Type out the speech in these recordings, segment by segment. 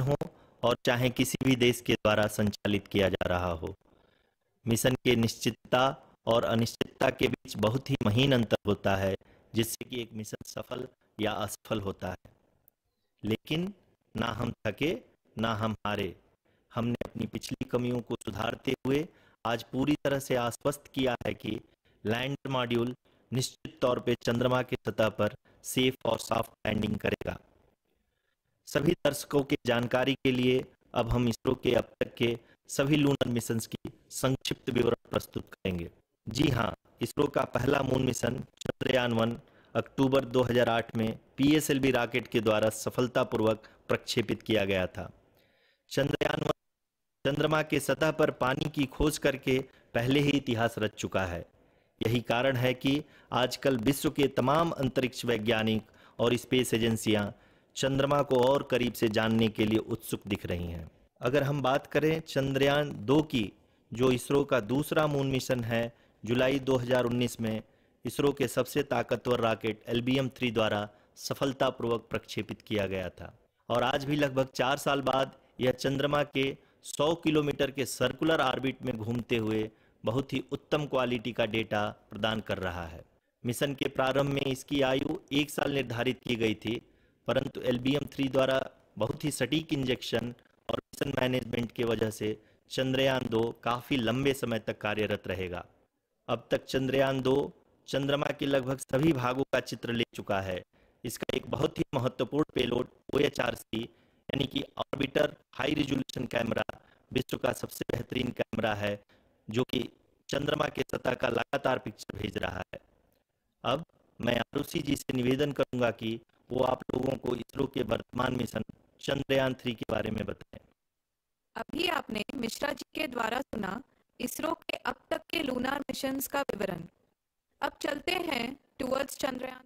हो और चाहे किसी भी देश के द्वारा संचालित किया जा रहा हो। मिशन के निश्चितता और अनिश्चितता के बीच बहुत ही महीन अंतर होता है, जिससे कि एक मिशन सफल या असफल होता है। लेकिन ना हम थके, ना हम हारे। हमने अपनी पिछली कमियों को सुधारते हुए आज पूरी तरह से आश्वस्त किया है कि लैंडर मॉड्यूल निश्चित तौर पे चंद्रमा की सतह पर सेफ और सॉफ्ट लैंडिंग करेगा। सभी दर्शकों की जानकारी के लिए अब हम इसरो के अब तक के सभी लूनर मिशंस की संक्षिप्त विवरण प्रस्तुत करेंगे। जी हाँ, इसरो का पहला मून मिशन चंद्रयान-1 अक्टूबर 2008 में पीएसएलवी रॉकेट के द्वारा सफलतापूर्वक प्रक्षेपित किया गया था। चंद्रयान-1 चंद्रमा के सतह पर पानी की खोज करके पहले ही इतिहास रच चुका है। यही कारण है कि आजकल विश्व के तमाम अंतरिक्ष वैज्ञानिक और स्पेस एजेंसियां चंद्रमा को और करीब से जानने के लिए उत्सुक दिख रही हैं। अगर हम बात करें चंद्रयान-2 की, जो इसरो का दूसरा मून मिशन है, जुलाई 2019 में इसरो के सबसे ताकतवर रॉकेट LBM-3 द्वारा सफलतापूर्वक प्रक्षेपित किया गया था और आज भी लगभग 4 साल बाद यह चंद्रमा के 100 किलोमीटर के सर्कुलर ऑर्बिट में घूमते हुए बहुत ही उत्तम क्वालिटी का डेटा प्रदान कर रहा है। मिशन के प्रारंभ में इसकी आयु 1 साल निर्धारित की गई थी, परंतु LBM-3 द्वारा बहुत ही सटीक इंजेक्शन और मिशन मैनेजमेंट की वजह से चंद्रयान-2 काफ़ी लंबे समय तक कार्यरत रहेगा। अब तक चंद्रयान-2 चंद्रमा के लगभग सभी भागों का चित्र ले चुका है। इसका एक बहुत ही महत्वपूर्ण पेलोड OHRC यानी कि ऑर्बिटर हाई रिजोल्यूशन कैमरा विश्व का सबसे बेहतरीन कैमरा है, जो कि चंद्रमा के सतह का लगातार पिक्चर भेज रहा है। अब मैं आरुषि जी से निवेदन करूंगा कि वो आप लोगों को इसरो के वर्तमान मिशन चंद्रयान-3 के बारे में बताएं। अभी आपने मिश्रा जी के द्वारा सुना इसरो के अब तक के लूनार मिशंस का विवरण। अब चलते हैं टुवर्ड्स चंद्रयान।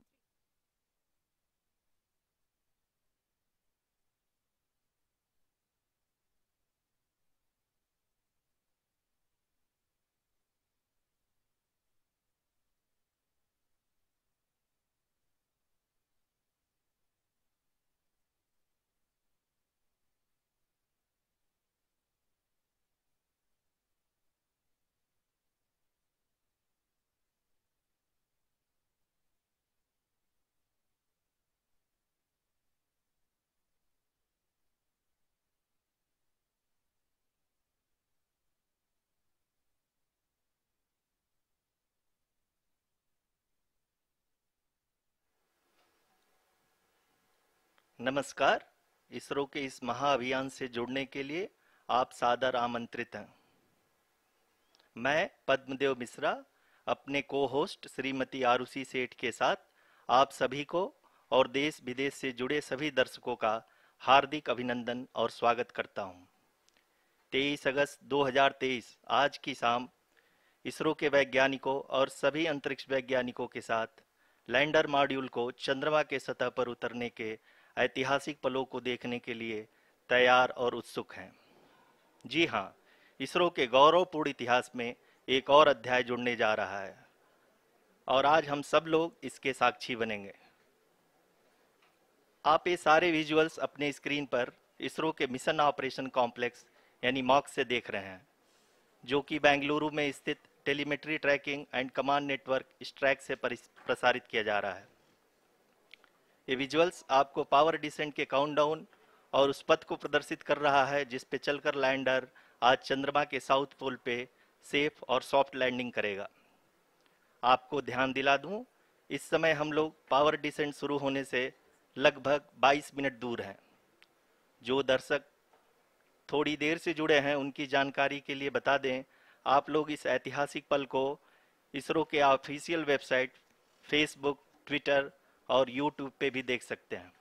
नमस्कार। इसरो के इस महाअभियान से जुड़ने के लिए आप सादर आमंत्रित हैं। मैं पद्मदेव मिश्रा अपने को-होस्ट श्रीमती आरुषि सेठ के साथ आप सभी को और देश विदेश से जुड़े सभी दर्शकों का हार्दिक अभिनंदन और स्वागत करता हूं। 23 अगस्त 2023 आज की शाम इसरो के वैज्ञानिकों और सभी अंतरिक्ष वैज्ञानिकों के साथ लैंडर मॉड्यूल को चंद्रमा के सतह पर उतरने के ऐतिहासिक पलों को देखने के लिए तैयार और उत्सुक हैं। जी हाँ, इसरो के गौरवपूर्ण इतिहास में एक और अध्याय जुड़ने जा रहा है और आज हम सब लोग इसके साक्षी बनेंगे। आप ये सारे विजुअल्स अपने स्क्रीन पर इसरो के मिशन ऑपरेशन कॉम्प्लेक्स यानी मॉक से देख रहे हैं, जो कि बेंगलुरु में स्थित telemetry tracking and command network ISTRAC से प्रसारित किया जा रहा है। ये विजुअल्स आपको पावर डिसेंट के काउंटडाउन और उस पथ को प्रदर्शित कर रहा है जिस पे चलकर लैंडर आज चंद्रमा के साउथ पोल पे सेफ और सॉफ्ट लैंडिंग करेगा। आपको ध्यान दिला दूं, इस समय हम लोग पावर डिसेंट शुरू होने से लगभग 22 मिनट दूर हैं। जो दर्शक थोड़ी देर से जुड़े हैं उनकी जानकारी के लिए बता दें, आप लोग इस ऐतिहासिक पल को इसरो के ऑफिशियल वेबसाइट, फेसबुक, ट्विटर और यूट्यूब पे भी देख सकते हैं।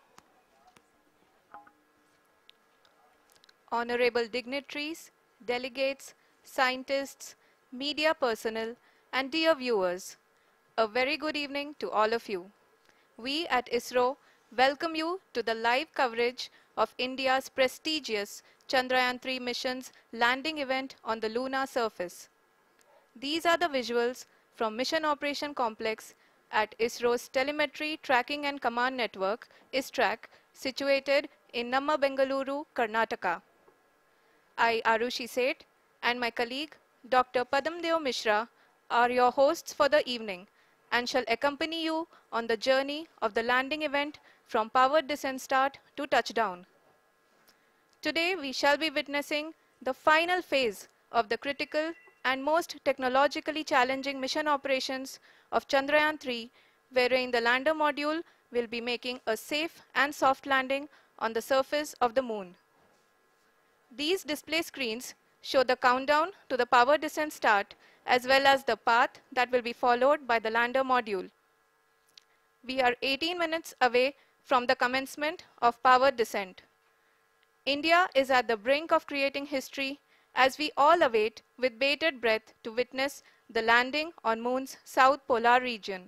Honorable dignitaries, delegates, scientists, media personnel, and dear viewers, a very good evening to all of you. We at ISRO welcome you to the live coverage of India's prestigious Chandrayaan-3 mission's landing event on the lunar surface. These are the visuals from Mission Operation Complex at ISRO's Telemetry Tracking and Command Network, ISTRAC, situated in Namma Bengaluru, Karnataka. I, Arushi Seth, and my colleague, Dr. Padamdeo Mishra, are your hosts for the evening and shall accompany you on the journey of the landing event from powered descent start to touchdown. Today, we shall be witnessing the final phase of the critical and most technologically challenging mission operations of Chandrayaan-3, wherein the lander module will be making a safe and soft landing on the surface of the moon. These display screens show the countdown to the power descent start as well as the path that will be followed by the lander module. We are 18 minutes away from the commencement of power descent. India is at the brink of creating history as we all await with bated breath to witness the landing on Moon's south polar region.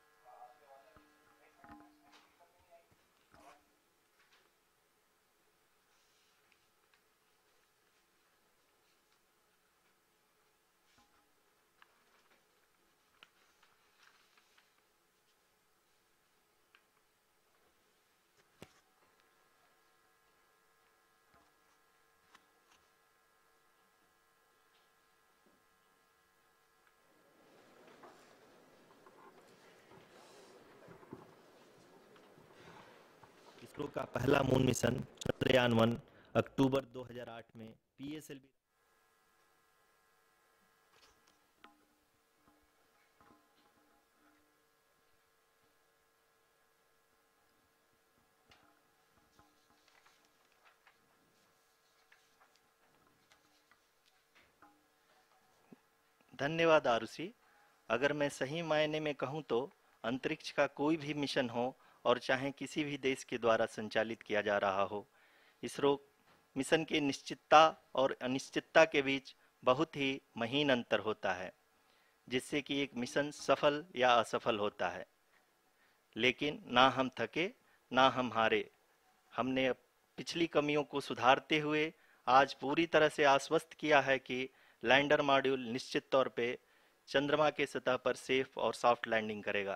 ISRO का पहला moon mission Chandrayaan one अक्टूबर 2008 में PSLV धन्यवाद आरुषि। अगर मैं सही मायने में कहूं तो अंतरिक्ष का कोई भी मिशन हो और चाहे किसी भी देश के द्वारा संचालित किया जा रहा हो, इसरो मिशन के निश्चितता और अनिश्चितता के बीच बहुत ही महीन अंतर होता है, जिससे कि एक मिशन सफल या असफल होता है। लेकिन ना हम थके ना हम हारे। हमने पिछली कमियों को सुधारते हुए आज पूरी तरह से आश्वस्त किया है कि लैंडर मॉड्यूल निश्चित तौर पे चंद्रमा के सतह पर सेफ और सॉफ्ट लैंडिंग करेगा।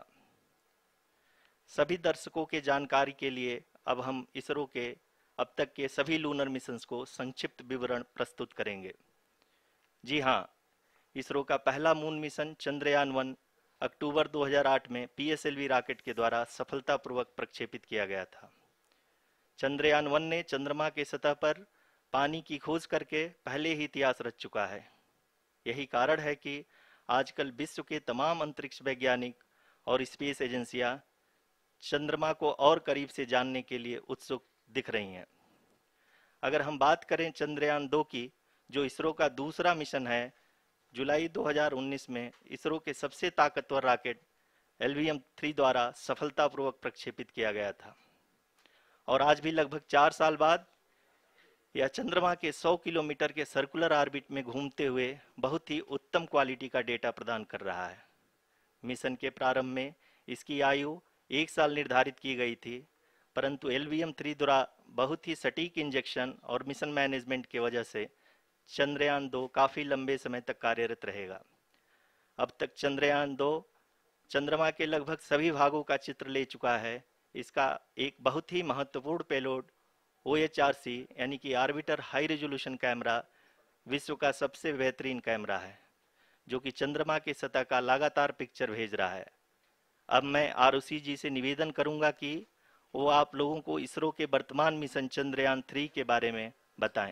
सभी दर्शकों के जानकारी के लिए अब हम इसरो के अब तक के सभी लूनर मिशंस को संक्षिप्त विवरण प्रस्तुत करेंगे। जी हाँ, इसरो का पहला मून मिशन चंद्रयान-1 अक्टूबर 2008 में पीएसएलवी रॉकेट के द्वारा सफलतापूर्वक प्रक्षेपित किया गया था। चंद्रयान-1 ने चंद्रमा के सतह पर पानी की खोज करके पहले ही इतिहास रच चुका है। यही कारण है कि आजकल विश्व के तमाम अंतरिक्ष वैज्ञानिक और स्पेस एजेंसियां चंद्रमा को और करीब से जानने के लिए उत्सुक दिख रही हैं। अगर हम बात करें चंद्रयान-2 की, जो इसरो का दूसरा मिशन है, जुलाई 2019 में इसरो के सबसे ताकतवर रॉकेट LVM-3 द्वारा सफलतापूर्वक प्रक्षेपित किया गया था और आज भी लगभग 4 साल बाद यह चंद्रमा के 100 किलोमीटर के सर्कुलर ऑर्बिट में घूमते हुए बहुत ही उत्तम क्वालिटी का डेटा प्रदान कर रहा है। मिशन के प्रारंभ में इसकी आयु 1 साल निर्धारित की गई थी, परंतु LVM-3 द्वारा बहुत ही सटीक इंजेक्शन और मिशन मैनेजमेंट की वजह से चंद्रयान-2 काफ़ी लंबे समय तक कार्यरत रहेगा। अब तक चंद्रयान-2 चंद्रमा के लगभग सभी भागों का चित्र ले चुका है। इसका एक बहुत ही महत्वपूर्ण पेलोड OHRC यानी कि ऑर्बिटर हाई रेजोल्यूशन कैमरा विश्व का सबसे बेहतरीन कैमरा है, जो कि चंद्रमा के सतह का लगातार पिक्चर भेज रहा है। अब मैं आरुषि जी से निवेदन करूंगा कि वो आप लोगों को इसरो के वर्तमान मिशन चंद्रयान-3 के बारे में बताएं।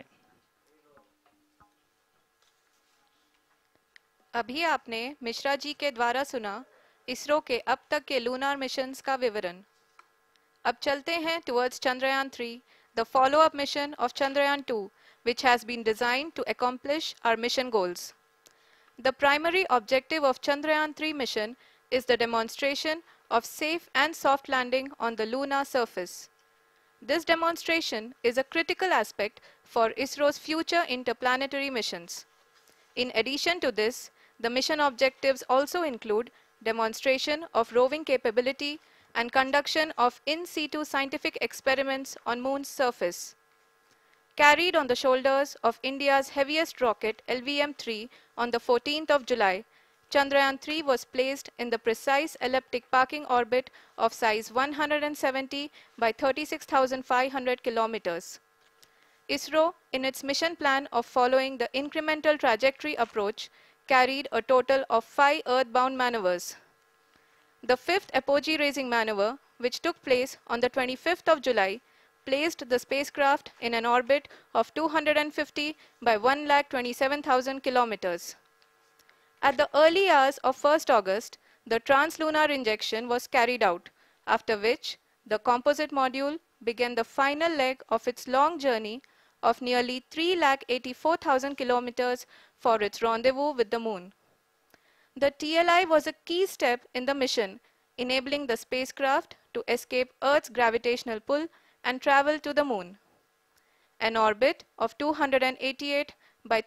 अभी आपने मिश्रा जी के द्वारा सुना इसरो के अब तक के लूनार मिशंस का विवरण। अब चलते हैं towards Chandrayaan-3, the follow-up mission of Chandrayaan-2, which has been designed to accomplish our mission goals. The primary objective of Chandrayaan-3 mission is the demonstration of safe and soft landing on the lunar surface. This demonstration is a critical aspect for ISRO's future interplanetary missions. In addition to this, the mission objectives also include demonstration of roving capability and conduction of in situ scientific experiments on Moon's surface. Carried on the shoulders of India's heaviest rocket LVM-3 on the 14th of July, Chandrayaan-3 was placed in the precise elliptic parking orbit of size 170 by 36,500 kilometers. ISRO, in its mission plan of following the incremental trajectory approach, carried a total of 5 earthbound maneuvers. The fifth apogee raising maneuver, which took place on the 25th of July, placed the spacecraft in an orbit of 250 by 1,27,000 kilometers. At the early hours of 1st August, the translunar injection was carried out, after which the composite module began the final leg of its long journey of nearly 3,84,000 kilometers for its rendezvous with the Moon. The TLI was a key step in the mission, enabling the spacecraft to escape Earth's gravitational pull and travel to the Moon. An orbit of 288 by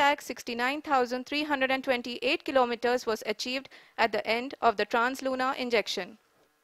3,69,328 kilometers was achieved at the end of the translunar injection.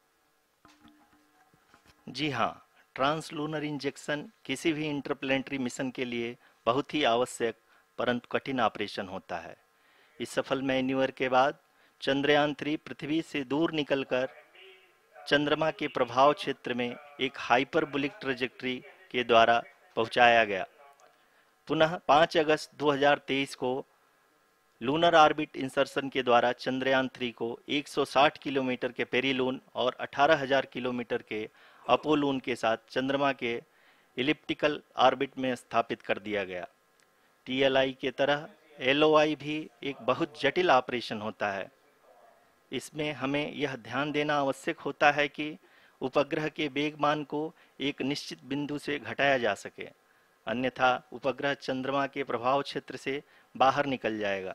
जी हाँ, translunar injection किसी भी interplanetary mission के लिए बहुत ही आवश्यक परंतु कठिन ऑपरेशन होता है। इस सफल मैन्यूवर के बाद चंद्रयान-3 पृथ्वी से दूर निकलकर चंद्रमा के प्रभाव क्षेत्र में एक हाइपरबोलिक ट्रैजेक्टरी के द्वारा पहुंचाया गया। पुनः 5 अगस्त 2023 को लूनर ऑर्बिट इंसर्शन के द्वारा चंद्रयान-3 को 160 किलोमीटर के पेरीलून और 18,000 किलोमीटर के अपोलून के साथ चंद्रमा के इलिप्टिकल ऑर्बिट में स्थापित कर दिया गया। टीएलआई के तरह एलओआई भी एक बहुत जटिल ऑपरेशन होता है। इसमें हमें यह ध्यान देना आवश्यक होता है कि उपग्रह के वेगमान को एक निश्चित बिंदु से घटाया जा सके, अन्यथा उपग्रह चंद्रमा के प्रभाव क्षेत्र से बाहर निकल जाएगा।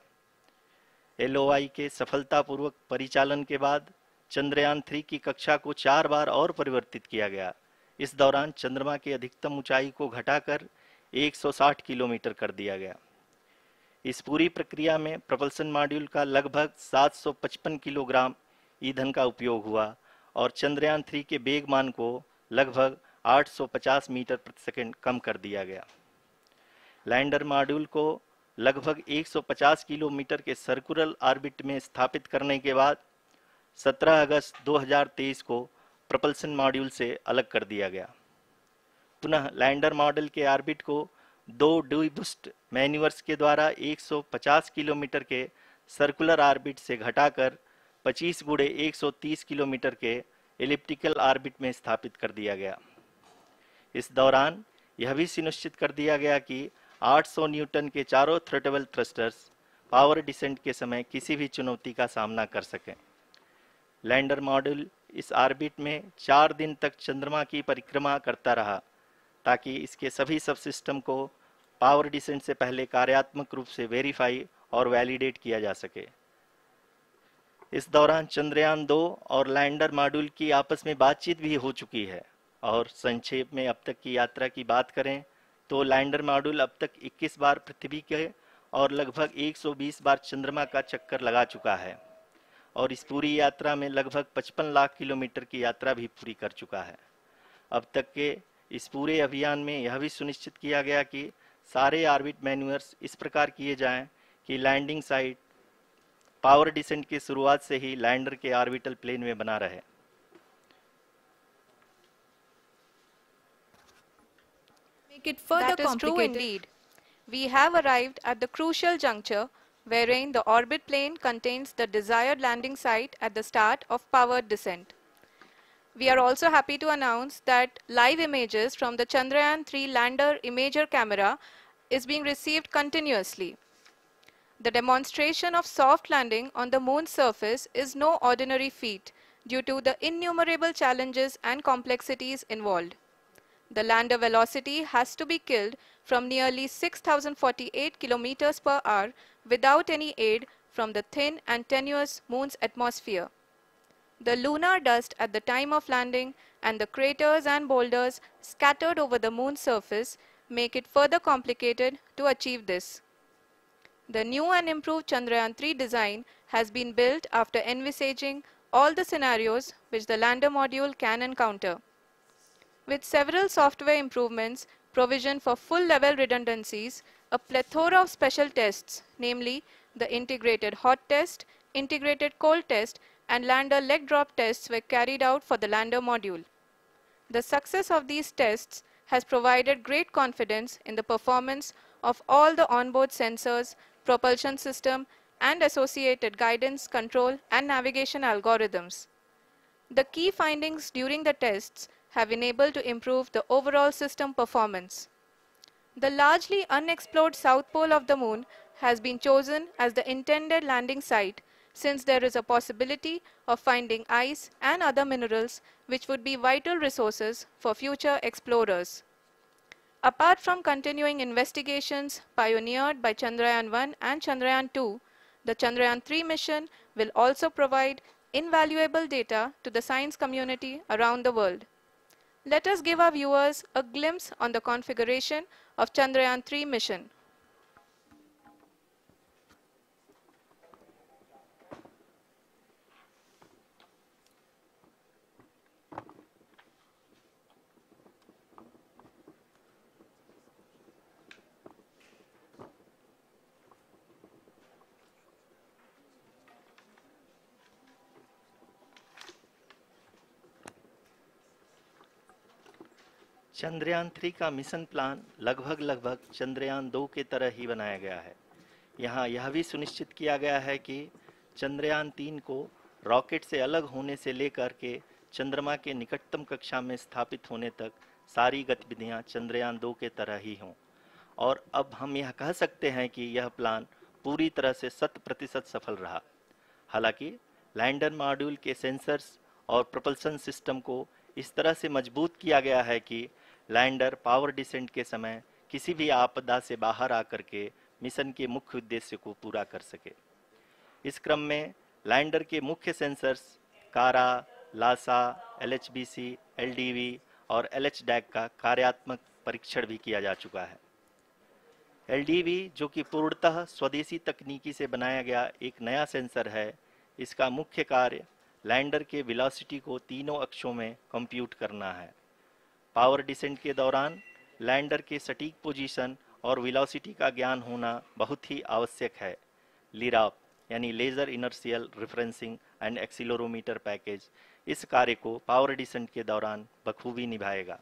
एलओआई के सफलतापूर्वक परिचालन के बाद चंद्रयान-3 की कक्षा को 4 बार और परिवर्तित किया गया। इस दौरान चंद्रमा की अधिकतम ऊंचाई को घटाकर 160 किलोमीटर कर दिया गया। इस पूरी प्रक्रिया में प्रपल्सन मॉड्यूल का लगभग 755 किलोग्राम ईंधन का उपयोग हुआ और चंद्रयान-3 के वेगमान को लगभग 850 मीटर प्रति सेकंड कम कर दिया गया। लैंडर मॉड्यूल को लगभग 150 किलोमीटर के सर्कुलर ऑर्बिट में स्थापित करने के बाद 17 अगस्त 2023 को प्रपल्सन मॉड्यूल से अलग कर दिया गया। पुनः लैंडर मॉडल के ऑर्बिट को 2 डीबूस्ट मैन्यूवर्स के द्वारा 150 किलोमीटर के सर्कुलर ऑर्बिट से घटाकर 25 गुणे 130 किलोमीटर के एलिप्टिकल ऑर्बिट में स्थापित कर दिया गया। इस दौरान यह भी सुनिश्चित कर दिया गया कि 800 न्यूटन के चारों थ्रोटल थ्रस्टर्स पावर डिसेंट के समय किसी भी चुनौती का सामना कर सकें। लैंडर मॉड्यूल इस ऑर्बिट में 4 दिन तक चंद्रमा की परिक्रमा करता रहा ताकि इसके सभी सब सिस्टम को पावर डिसेंट से पहले कार्यात्मक रूप से वेरीफाई और वैलिडेट किया जा सके। इस दौरान चंद्रयान-2 और लैंडर मॉड्यूल की आपस में बातचीत भी हो चुकी है। और संक्षेप में अब तक की यात्रा की बात करें तो लैंडर मॉड्यूल अब तक 21 बार पृथ्वी के और लगभग 120 बार चंद्रमा का चक्कर लगा चुका है और इस पूरी यात्रा में लगभग 55 लाख किलोमीटर की यात्रा भी पूरी कर चुका है। अब तक के इस पूरे अभियान में यह भी सुनिश्चित किया गया कि सारे ऑर्बिट मैन्यूवर्स इस प्रकार किए जाएं कि लैंडिंग साइट पावर डिसेंट की शुरुआत से ही लैंडर के ऑर्बिटल प्लेन में बना रहे। That is true indeed. We have arrived at the crucial juncture wherein the orbit plane contains the desired landing site at the start of powered descent. We are also happy to announce that live images from the Chandrayaan-3 lander imager camera is being received continuously. The demonstration of soft landing on the moon's surface is no ordinary feat due to the innumerable challenges and complexities involved. The lander velocity has to be killed from nearly 6,048 kilometers per hour without any aid from the thin and tenuous moon's atmosphere. The lunar dust at the time of landing and the craters and boulders scattered over the moon's surface make it further complicated to achieve this. The new and improved Chandrayaan-3 design has been built after envisaging all the scenarios which the lander module can encounter. With several software improvements, provision for full-level redundancies, a plethora of special tests, namely the integrated hot test, integrated cold test, and lander leg drop tests were carried out for the lander module. The success of these tests has provided great confidence in the performance of all the onboard sensors, propulsion system, and associated guidance, control, and navigation algorithms. The key findings during the tests have enabled to improve the overall system performance. The largely unexplored south pole of the moon has been chosen as the intended landing site since there is a possibility of finding ice and other minerals which would be vital resources for future explorers. Apart from continuing investigations pioneered by Chandrayaan-1 and Chandrayaan-2, the Chandrayaan-3 mission will also provide invaluable data to the science community around the world. Let us give our viewers a glimpse on the configuration of Chandrayaan-3 mission. Chandrayaan 3 का mission plan लगभग चंद्रयान 2 के तरह ही बनाया गया है। यहाँ यह भी सुनिश्चित किया गया है कि चंद्रयान 3 को रॉकेट से अलग होने से लेकर के चंद्रमा के निकटतम कक्षा में स्थापित होने तक सारी गतिविधियां चंद्रयान 2 के तरह ही हों। और अब हम यह कह सकते हैं कि यह प्लान पूरी तरह से 100% सफल रहा। हालांकि लैंडर मॉड्यूल के सेंसर्स और propulsion सिस्टम को इस तरह से मजबूत किया गया है कि लैंडर पावर डिसेंट के समय किसी भी आपदा से बाहर आकर के मिशन के मुख्य उद्देश्य को पूरा कर सके। इस क्रम में लैंडर के मुख्य सेंसर्स कारा, लासा, LHBC, LDV और LHDAC का कार्यात्मक परीक्षण भी किया जा चुका है। LDV जो कि पूर्णतः स्वदेशी तकनीकी से बनाया गया एक नया सेंसर है, इसका मुख्य कार्य लैंडर के वेलोसिटी को तीनों अक्षों में कंप्यूट करना है। पावर डिसेंट के दौरान लैंडर के सटीक पोजीशन और वेलोसिटी का ज्ञान होना बहुत ही आवश्यक है। लिराप यानी laser inertial referencing and accelerometer package इस कार्य को पावर डिसेंट के दौरान बखूबी निभाएगा।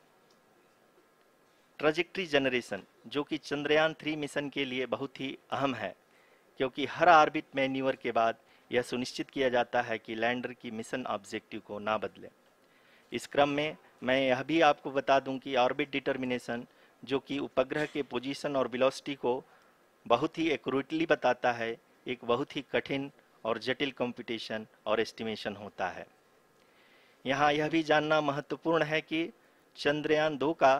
ट्रैजेक्टरी जनरेशन जो कि चंद्रयान 3 मिशन के लिए बहुत ही अहम है, क्योंकि हर ऑर्बिट मैन्यूवर के बाद यह सुनिश्चित किया जाता है कि लैंडर की मिशन ऑब्जेक्टिव को ना बदले। इस क्रम में मैं यह भी आपको बता दूं कि ऑर्बिट डिटर्मिनेशन जो कि उपग्रह के पोजीशन और वेलोसिटी को बहुत ही एक्यूरेटली बताता है, एक बहुत ही कठिन और जटिल कंप्यूटेशन और एस्टिमेशन होता है। यहाँ यह भी जानना महत्वपूर्ण है कि चंद्रयान 2 का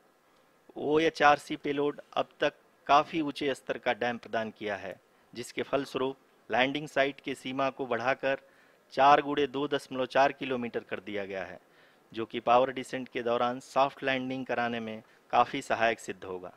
OHRC पेलोड अब तक काफ़ी ऊंचे स्तर का डैम प्रदान किया है, जिसके फलस्वरूप लैंडिंग साइट के सीमा को बढ़ाकर 4 गुणे 2.4 किलोमीटर कर दिया गया है, जो कि पावर डिसेंट के दौरान सॉफ्ट लैंडिंग कराने में काफ़ी सहायक सिद्ध होगा।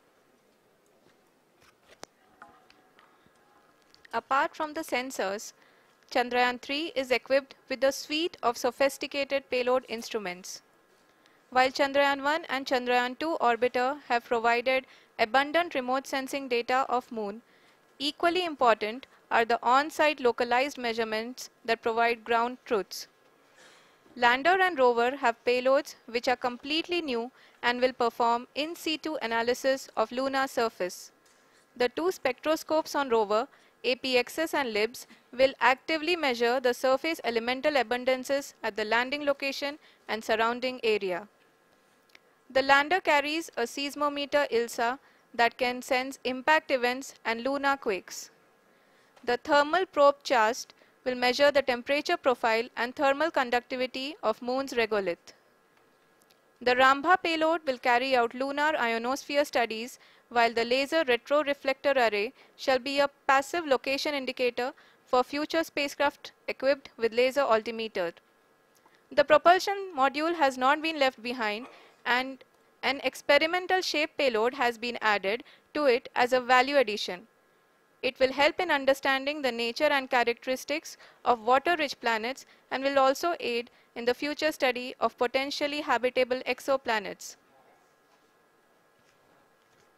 Apart from the sensors, Chandrayaan 3 is equipped with a suite of sophisticated payload instruments. While Chandrayaan 1 and Chandrayaan 2 orbiter have provided abundant remote sensing data of Moon, equally important are the on-site localized measurements that provide ground truths. Lander and rover have payloads which are completely new and will perform in situ analysis of lunar surface. The two spectroscopes on rover, APXS and LIBS, will actively measure the surface elemental abundances at the landing location and surrounding area. The lander carries a seismometer ILSA that can sense impact events and lunar quakes. The thermal probe CHAST will measure the temperature profile and thermal conductivity of Moon's regolith. The Rambha payload will carry out lunar ionosphere studies, while the laser retroreflector array shall be a passive location indicator for future spacecraft equipped with laser altimeter. The propulsion module has not been left behind, and an experimental shape payload has been added to it as a value addition. It will help in understanding the nature and characteristics of water-rich planets and will also aid in the future study of potentially habitable exoplanets.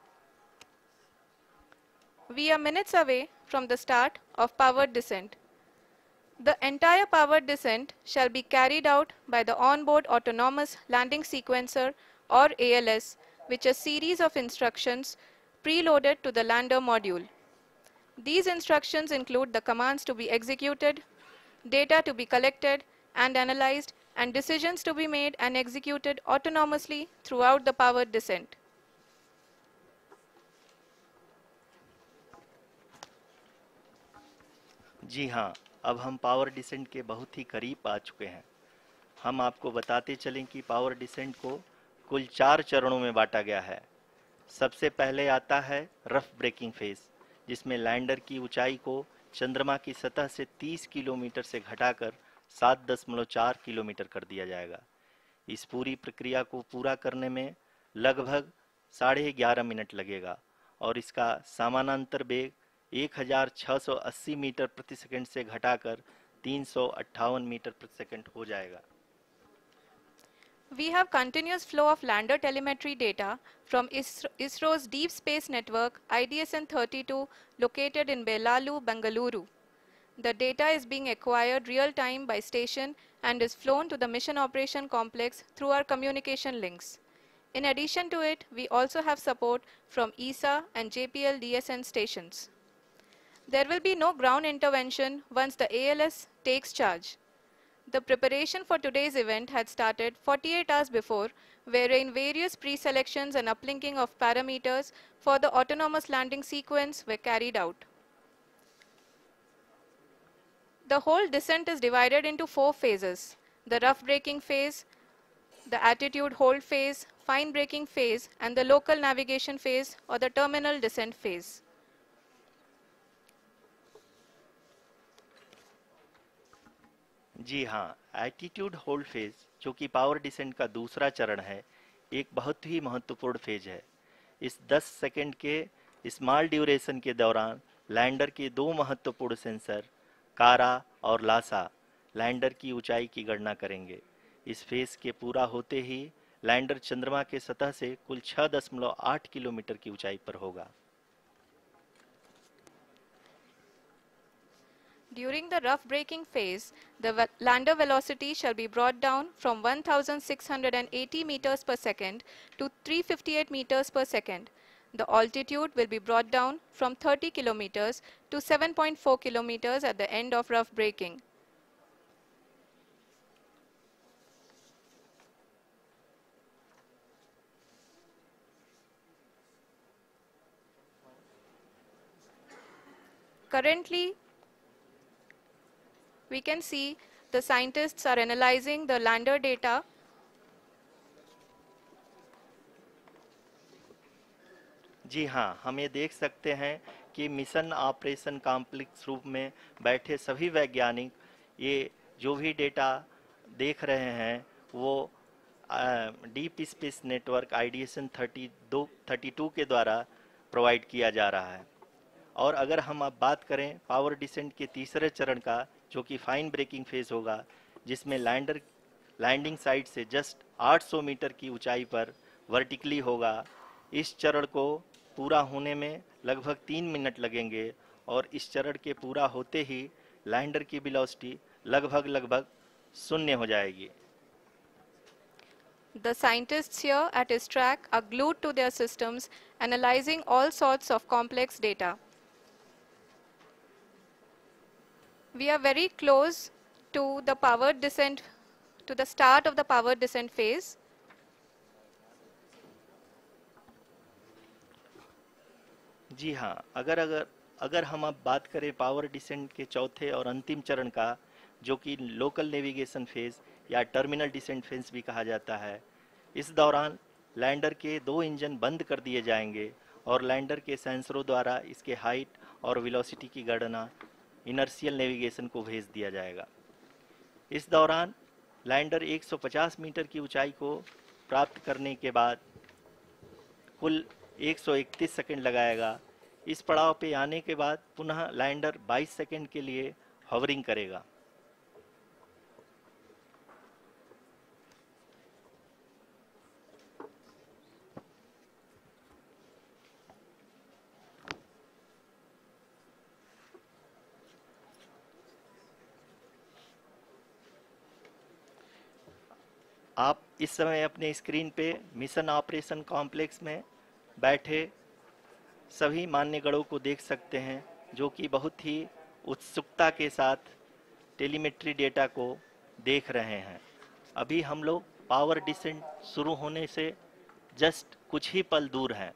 We are minutes away from the start of powered descent. The entire powered descent shall be carried out by the onboard autonomous landing sequencer or ALS, which is a series of instructions preloaded to the lander module. These instructions include the commands to be executed, data to be collected and analyzed, and decisions to be made and executed autonomously throughout the powered descent. जी हाँ, अब हम power descent के बहुत ही करीब आ चुके हैं। हम आपको बताते चलें कि पावर डिसेंट को कुल 4 चरणों में बांटा गया है। सबसे पहले आता है रफ ब्रेकिंग फेज, जिसमें लैंडर की ऊंचाई को चंद्रमा की सतह से 30 किलोमीटर से घटाकर 7.4 किलोमीटर कर दिया जाएगा। इस पूरी प्रक्रिया को पूरा करने में लगभग 11.5 मिनट लगेगा और इसका समानांतर वेग 1680 मीटर प्रति सेकंड से घटाकर 358 मीटर प्रति सेकंड हो जाएगा। We have continuous flow of lander telemetry data from ISRO's Deep Space Network IDSN-32 located in Belalu, Bengaluru. The data is being acquired real-time by station and is flown to the Mission Operation Complex through our communication links. In addition to it, we also have support from ESA and JPL DSN stations. There will be no ground intervention once the ALS takes charge. The preparation for today's event had started 48 hours before, wherein various pre-selections and uplinking of parameters for the autonomous landing sequence were carried out. The whole descent is divided into 4 phases: the rough braking phase, the attitude hold phase, fine braking phase, and the local navigation phase or the terminal descent phase. जी हाँ, attitude hold phase, जो कि power descent का दूसरा चरण है, एक बहुत ही महत्वपूर्ण फेज है। इस 10 सेकंड के स्मॉल ड्यूरेशन के दौरान लैंडर के 2 महत्वपूर्ण सेंसर कारा और लासा लैंडर की ऊंचाई की गणना करेंगे। इस फेज के पूरा होते ही लैंडर चंद्रमा के सतह से कुल 6.8 किलोमीटर की ऊंचाई पर होगा। During the rough braking phase, the lander velocity shall be brought down from 1680 meters per second to 358 meters per second. The altitude will be brought down from 30 kilometers to 7.4 kilometers at the end of rough braking. Currently, we can see the scientists are analyzing the lander data. जी हाँ, हम ये देख सकते हैं कि mission operation complex रूप में बैठे सभी वैज्ञानिक ये जो भी डेटा देख रहे हैं वो डीप स्पेस नेटवर्क IDSN 32 के द्वारा प्रोवाइड किया जा रहा है। और अगर हम अब बात करें पावर डिसेंट के तीसरे चरण का, जो कि फाइन ब्रेकिंग फेज होगा, जिसमें लैंडिंग साइट से जस्ट 800 मीटर की ऊंचाई पर वर्टिकली होगा। इस चरण को पूरा होने में लगभग 3 मिनट लगेंगे और इस चरण के पूरा होते ही लैंडर की वेलोसिटी लगभग 0 हो जाएगी। The scientists here at ISTRAC are glued to their systems, analyzing all sorts of complex data. We are very close to the powered descent, to the start of the powered descent phase. जी हाँ, अगर हम अब बात करें power descent के चौथे और अंतिम चरण का, जो कि लोकल नेविगेशन फेज या टर्मिनल डिसेंट फेज भी कहा जाता है, इस दौरान लैंडर के 2 इंजन बंद कर दिए जाएंगे और लैंडर के सेंसरों द्वारा इसके हाइट और वेलोसिटी की गणना इनर्शियल नेविगेशन को भेज दिया जाएगा। इस दौरान लैंडर 150 मीटर की ऊंचाई को प्राप्त करने के बाद कुल 131 सेकंड लगाएगा। इस पड़ाव पे आने के बाद पुनः लैंडर 22 सेकंड के लिए हॉवरिंग करेगा। आप इस समय अपने स्क्रीन पे मिशन ऑपरेशन कॉम्प्लेक्स में बैठे सभी मान्यगणों को देख सकते हैं, जो कि बहुत ही उत्सुकता के साथ टेलीमेट्री डेटा को देख रहे हैं। अभी हम लोग पावर डिसेंट शुरू होने से जस्ट कुछ ही पल दूर हैं।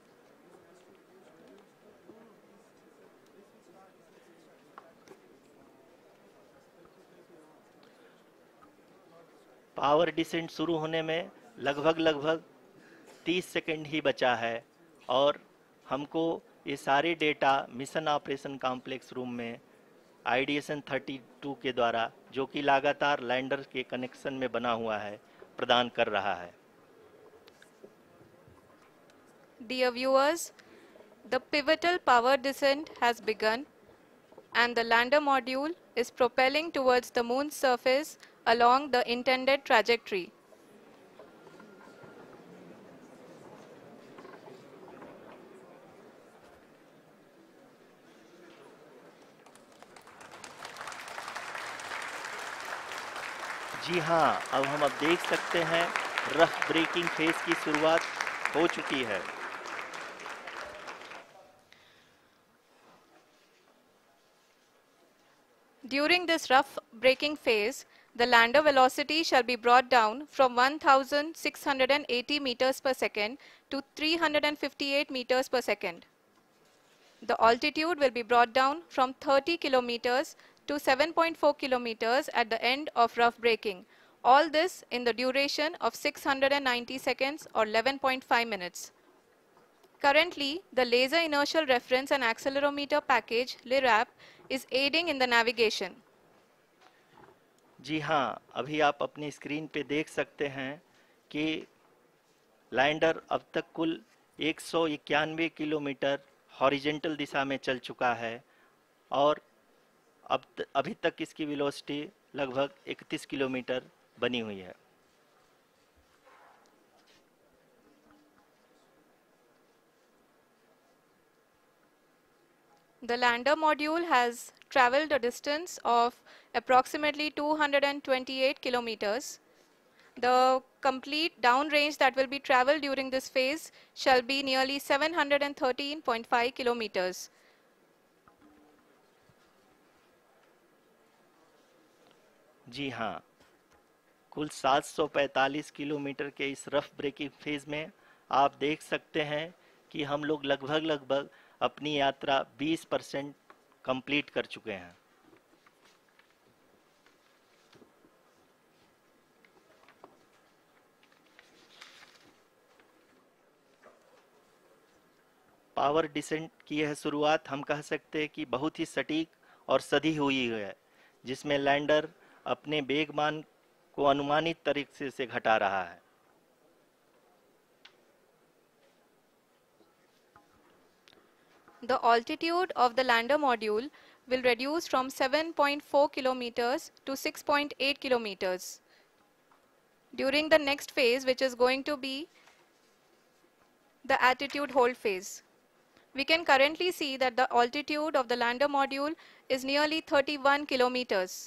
पावर डिसेंट शुरू होने में लगभग 30 सेकंड ही बचा है और हमको ये सारे data mission operation complex room में आईडीएसएन 32 के द्वारा, जो कि लगातार लैंडर के कनेक्शन में बना हुआ है, प्रदान कर रहा है। Dear viewers, the pivotal power descent has begun and the lander module is propelling towards the moon's surface along the intended trajectory. जी हाँ, अब देख सकते हैं रफ ब्रेकिंग फेज की शुरुआत हो चुकी है। During this rough braking phase, the lander velocity shall be brought down from 1680 meters per second to 358 meters per second. The altitude will be brought down from 30 kilometers to 7.4 kilometers at the end of rough braking. All this in the duration of 690 seconds or 11.5 minutes. Currently, the Laser Inertial Reference and Accelerometer package (LIRAP) is aiding in the navigation. जी हाँ, अभी आप अपनी screen पे देख सकते हैं कि lander अब तक कुल 191 किलोमीटर हॉरिजेंटल दिशा में चल चुका है और अभी तक इसकी वेलोसिटी लगभग 31 किलोमीटर बनी हुई है। The lander module has traveled a distance of approximately 228 kilometers. The complete downrange that will be traveled during this phase shall be nearly 713.5 kilometers. जी हाँ, कुल 745 किलोमीटर के इस रफ ब्रेकिंग फेज में आप देख सकते हैं कि हम लोग लगभग अपनी यात्रा 20% कंप्लीट कर चुके हैं। पावर डिसेंट की यह शुरुआत हम कह सकते हैं कि बहुत ही सटीक और सधी हुई है, जिसमें लैंडर अपने वेगमान को अनुमानित तरीके से घटा रहा है। The altitude of the lander module will reduce from 7.4 kilometers to 6.8 kilometers. During the next phase, which is going to be the attitude hold phase. We can currently see that the altitude of the lander module is nearly 31 kilometers.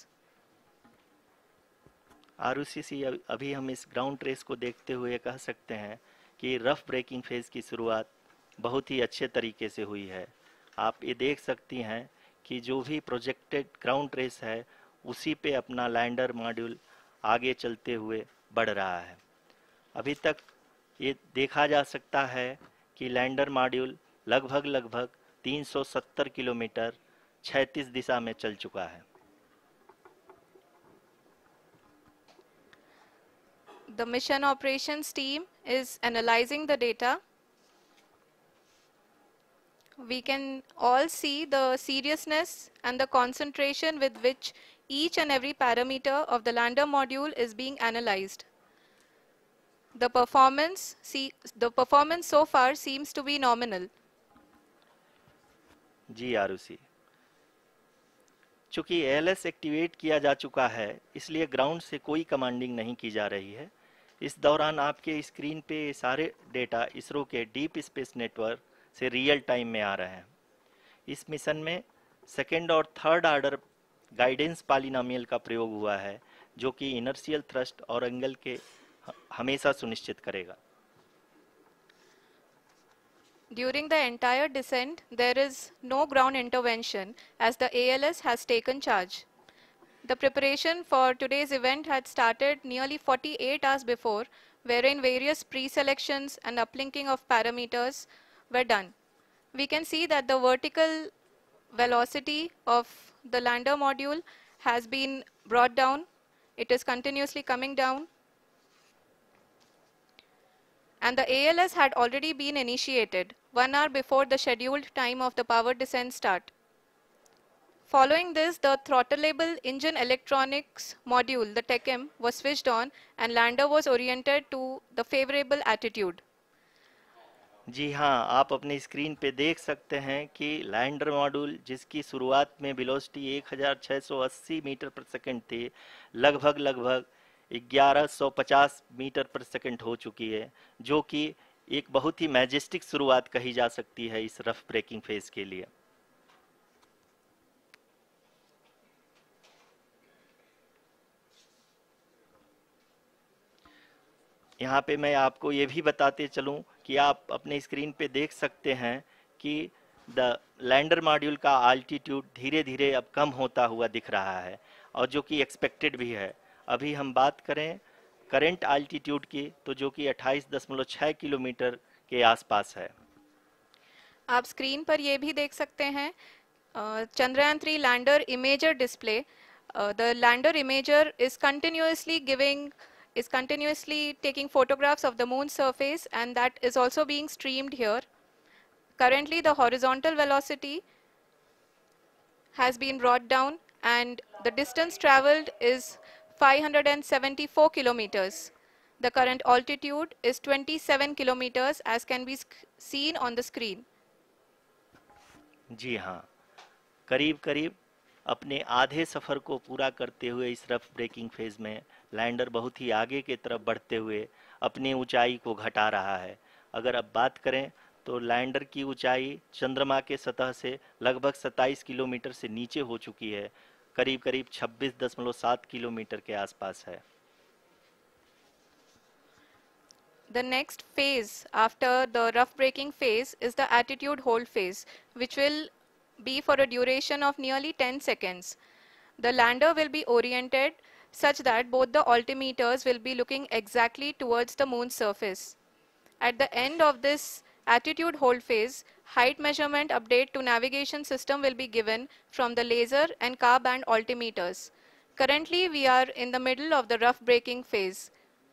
Arushi, अभी हम इस ground trace को देखते हुए कह सकते हैं कि रफ ब्रेकिंग फेज की शुरुआत बहुत ही अच्छे तरीके से हुई है। आप ये देख सकती हैं कि जो भी प्रोजेक्टेड ग्राउंड ट्रेस है उसी पे अपना लैंडर मॉड्यूल आगे चलते हुए बढ़ रहा है। अभी तक ये देखा जा सकता है कि लैंडर मॉड्यूल लगभग 370 किलोमीटर क्षैतिज दिशा में चल चुका है। The mission operations team is analyzing the data. We can all see the seriousness and the concentration with which each and every parameter of the lander module is being analyzed. The performance so far seems to be nominal. जी आरुषि, चूंकि ALS activate किया जा चुका है, इसलिए ground से कोई commanding नहीं की जा रही है। इस दौरान आपके स्क्रीन पे सारे डेटा इसरो के डीप स्पेस नेटवर्क से रियल टाइम में आ रहे हैं। इस मिशन में सेकेंड और थर्ड ऑर्डर गाइडेंस पॉलिनोमियल का प्रयोग हुआ है, जो कि इनर्शियल थ्रस्ट और एंगल के हमेशा सुनिश्चित करेगा। During the entire descent, there is no ground intervention as the ALS has taken charge. The preparation for today's event had started nearly 48 hours before, wherein various pre-selections and uplinking of parameters were done. We can see that the vertical velocity of the lander module has been brought down. It is continuously coming down. And the ALS had already been initiated 1 hour before the scheduled time of the power descent start. Following this, the throttleable engine electronics module, the TECM, was switched on and lander was oriented to the favorable attitude. जी हाँ, आप अपनी screen पे देख सकते हैं कि lander module जिसकी शुरुआत में वेलोसिटी 1680 मीटर पर सेकंड थी, लगभग 1150 मीटर पर सेकंड हो चुकी है, जो कि एक बहुत ही मैजेस्टिक शुरुआत कही जा सकती है इस रफ ब्रेकिंग फेज के लिए। यहाँ पे मैं आपको ये भी बताते चलूँ कि आप अपने स्क्रीन पे देख सकते हैं कि द लैंडर मॉड्यूल का आल्टीट्यूड धीरे धीरे अब कम होता हुआ दिख रहा है, और जो कि एक्सपेक्टेड भी है। अभी हम बात करें करंट आल्टीट्यूड की, तो जो कि 28.6 किलोमीटर के आसपास है। आप स्क्रीन पर ये भी देख सकते हैं Chandrayaan 3 lander imager display. The lander imager is continuously taking photographs of the moon's surface, and that is also being streamed here. Currently, the horizontal velocity has been brought down and the distance traveled is 574 kilometers. The current altitude is 27 kilometers as can be seen on the screen. जी हाँ, करीब करीब अपने आधे सफ़र को पूरा करते हुए इस रफ ब्रेकिंग फेज में लैंडर बहुत ही आगे की तरफ बढ़ते हुए अपनी ऊंचाई को घटा रहा है। अगर अब बात करें तो लैंडर की ऊंचाई चंद्रमा के सतह से लगभग 27 किलोमीटर से नीचे हो चुकी है, करीब करीब 26.7 किलोमीटर के आसपास है। The next phase after the rough braking phase is the attitude hold phase, which will be for a duration of nearly 10 seconds. The lander will be oriented such that both the altimeters will be looking exactly towards the moon's surface. At the end of this attitude hold phase, height measurement update to navigation system will be given from the laser and car band altimeters. Currently, we are in the middle of the rough braking phase.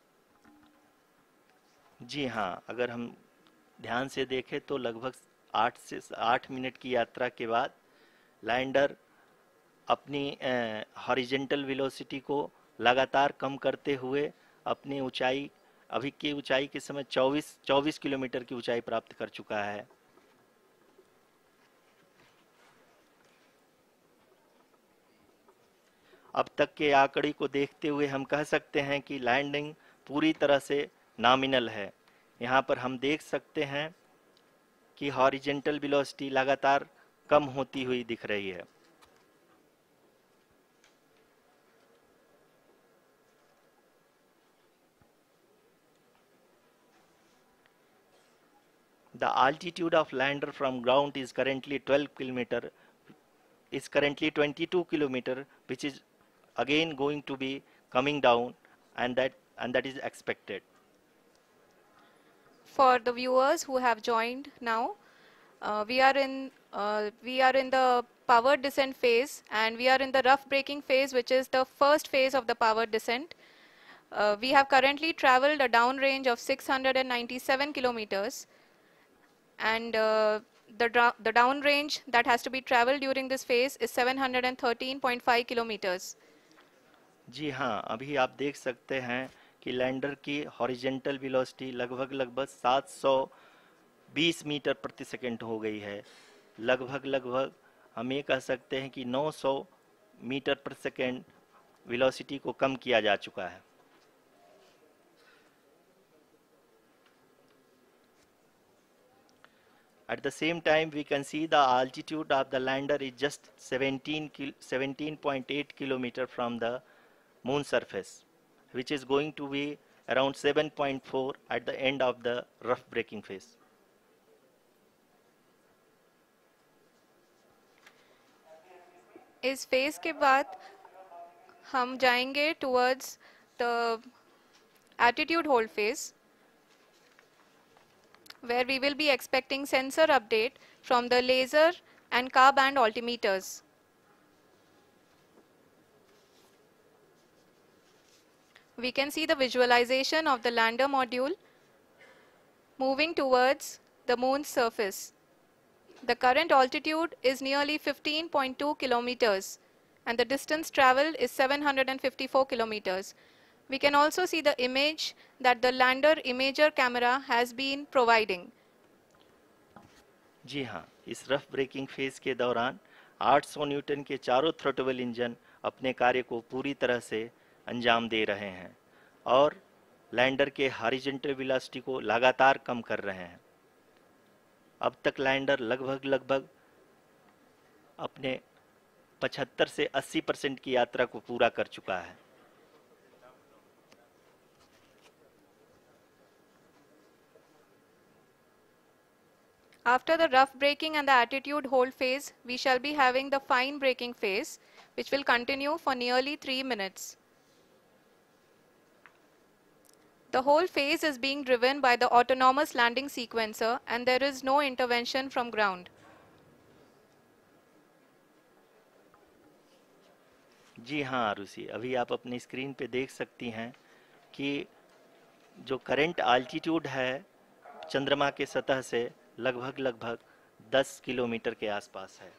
जी हाँ, अगर हम ध्यान से देखें तो लगभग 8 minute की यात्रा के बाद लैंडर अपनी हॉरिजेंटल वेलोसिटी को लगातार कम करते हुए अपनी ऊंचाई, अभी की ऊंचाई के समय 24 किलोमीटर की ऊंचाई प्राप्त कर चुका है। अब तक के आंकड़े को देखते हुए हम कह सकते हैं कि लैंडिंग पूरी तरह से नॉमिनल है। यहाँ पर हम देख सकते हैं कि हॉरिजेंटल वेलोसिटी लगातार कम होती हुई दिख रही है। The altitude of lander from ground is currently 22 kilometer, which is again going to be coming down, and that is expected. For the viewers who have joined now, we are in the power descent phase, and we are in the rough braking phase, which is the first phase of the power descent. We have currently traveled a downrange of 697 kilometers, and the downrange that has to be traveled during this phase is 713.5 kilometers. जी हाँ, अभी आप देख सकते हैं कि lander की horizontal velocity लगभग 720 metre प्रति सेकंड हो गई है। लगभग हम ये कह सकते हैं कि 900 मीटर प्रति सेकंड वेलोसिटी को कम किया जा चुका है। At the same time, we can see the altitude of the lander is just 17.8 kilometer from the moon surface, which is going to be around 7.4 at the end of the rough braking phase. इस फेज के बाद हम जाएंगे towards the attitude hold phase, where we will be expecting sensor update from the laser and car band altimeters. We can see the visualization of the lander module moving towards the moon's surface. The current altitude is nearly 15.2 kilometers and the distance traveled is 754 kilometers. We can also see the image that the lander imager camera has been providing. जी हाँ, इस rough braking phase के दौरान 800 Newton के चारों throttle engine अपने कार्य को पूरी तरह से अंजाम दे रहे हैं और लैंडर के हॉरिजॉन्टल वेलोसिटी को लगातार कम कर रहे हैं। अब तक लैंडर लगभग अपने 75 से 80% की यात्रा को पूरा कर चुका है। After the rough braking and the attitude hold phase, we shall be having the fine braking phase, which will continue for nearly 3 minutes. The whole phase is being driven by the autonomous landing sequencer and there is no intervention from ground. जी हाँ आरुषि, अभी आप अपनी screen पे देख सकती हैं कि जो करंट आल्टीट्यूड है चंद्रमा के सतह से लगभग 10 किलोमीटर के आसपास है।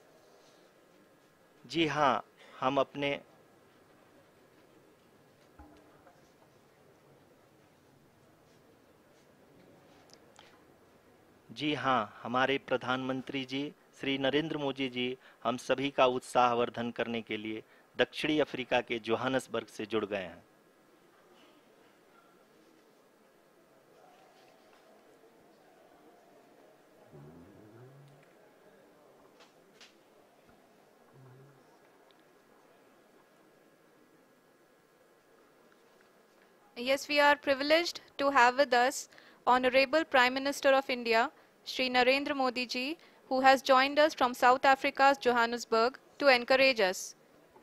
जी हाँ, हमारे प्रधानमंत्री जी श्री नरेंद्र मोदी जी हम सभी का उत्साहवर्धन करने के लिए दक्षिणी अफ्रीका के जोहानसबर्ग से जुड़ गए हैं। Yes, we are privileged to have with us Honorable Prime Minister of India, Shri Narendra Modi ji, who has joined us from South Africa's Johannesburg to encourage us.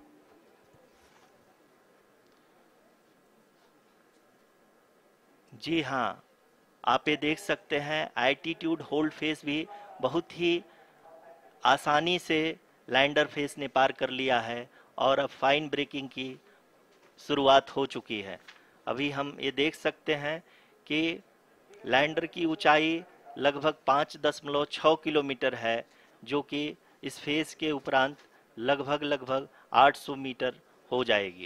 जी हाँ, आप ये देख सकते हैं एल्टीट्यूड होल्ड फेस भी बहुत ही आसानी से लैंडर फेस ने पार कर लिया है और अब फाइन ब्रेकिंग की शुरुआत हो चुकी है। अभी हम ये देख सकते हैं कि लैंडर की ऊंचाई लगभग 5.6 किलोमीटर है, जो कि इस फेज के उपरांत लगभग 800 मीटर हो जाएगी।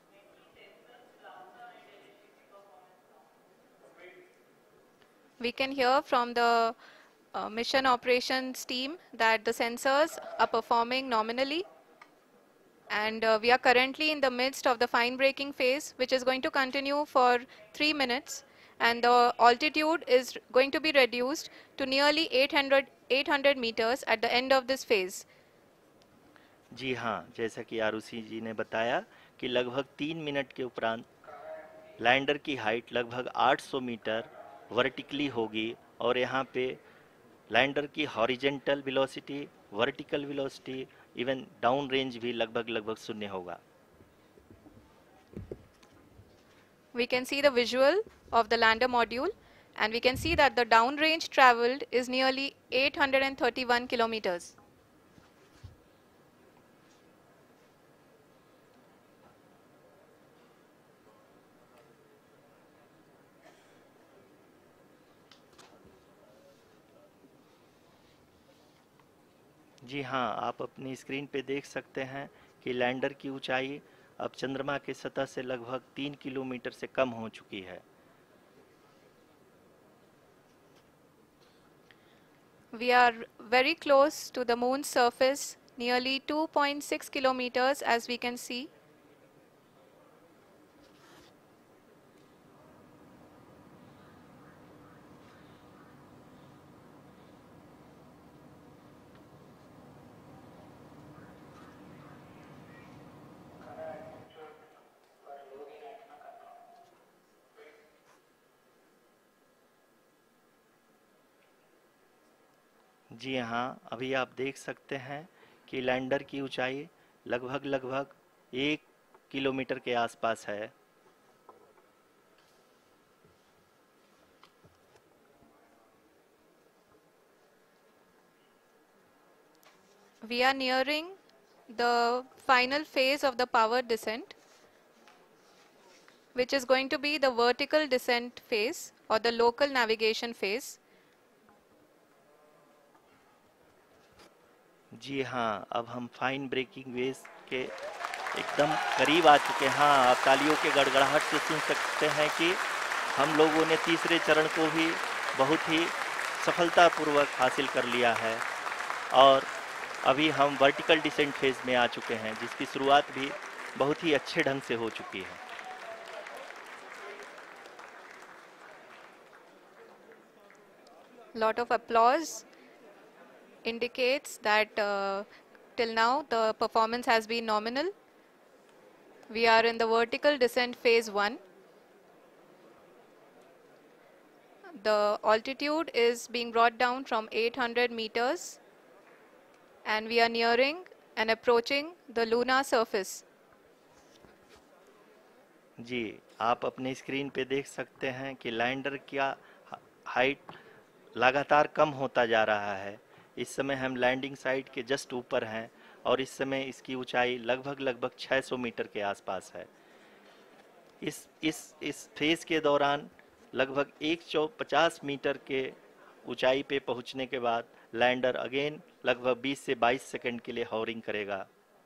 We can hear from the mission operations team that the sensors are performing nominally, and we are currently in the midst of the fine braking phase, which is going to continue for 3 minutes, and the altitude is going to be reduced to nearly 800 meters at the end of this phase. जी हाँ, जैसा कि आरुषि जी ने बताया कि लगभग 3 minute के उपरांत lander की हाइट लगभग 800 मीटर वर्टिकली होगी और यहाँ पे लैंडर की horizontal velocity, vertical velocity, even down range भी लगभग शून्य होगा। We can see the visual of the lander module and we can see that the down range traveled is nearly 831 kilometers. जी हाँ, आप अपनी स्क्रीन पे देख सकते हैं कि लैंडर की ऊंचाई अब चंद्रमा के सतह से लगभग 3 किलोमीटर से कम हो चुकी है। We are very close to the moon's surface, nearly 2.6 kilometers as we can see. जी हाँ, अभी आप देख सकते हैं कि लैंडर की ऊंचाई लगभग 1 किलोमीटर के आसपास है। We are nearing the final phase of the power descent, which is going to be the vertical descent phase or the local navigation phase. जी हाँ, अब हम फाइन ब्रेकिंग वेव्स के एकदम करीब आ चुके हैं। हाँ, आप तालियों के गड़गड़ाहट से सुन सकते हैं कि हम लोगों ने तीसरे चरण को भी बहुत ही सफलतापूर्वक हासिल कर लिया है और अभी हम वर्टिकल डिसेंट फेज में आ चुके हैं, जिसकी शुरुआत भी बहुत ही अच्छे ढंग से हो चुकी है। Lot of applause indicates that till now the performance has been nominal. We are in the vertical descent phase 1. The altitude is being brought down from 800 meters and we are nearing and approaching the lunar surface. जी, आप अपने screen पे देख सकते हैं कि lander का height लगातार कम होता जा रहा है। इस समय हम लैंडिंग साइट के जस्ट ऊपर हैं और इस समय इसकी ऊंचाई लगभग 600 मीटर के आसपास है। इस फेज के दौरान लगभग 150 मीटर के ऊंचाई पे पहुंचने के बाद लैंडर अगेन लगभग 20 से 22 सेकंड के लिए हॉवरिंग करेगा।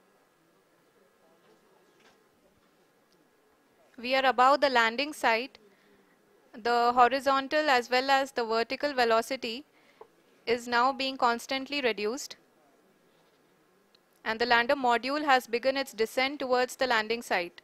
We are above the landing site. The horizontal as well as the vertical velocity is now being constantly reduced. And the lander module has begun its descent towards the landing site.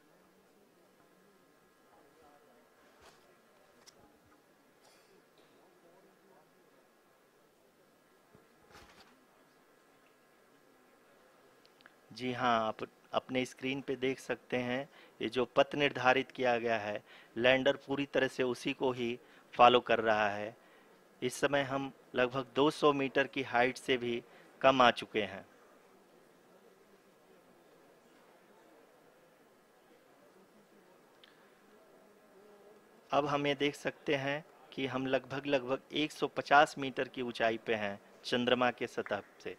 जी हाँ, आप अपने screen पे देख सकते हैं ये जो पथ निर्धारित किया गया है, लैंडर पूरी तरह से उसी को ही फॉलो कर रहा है। इस समय हम लगभग 200 मीटर की हाइट से भी कम आ चुके हैं। अब हम ये देख सकते हैं कि हम लगभग 150 मीटर की ऊंचाई पे हैं चंद्रमा के सतह से।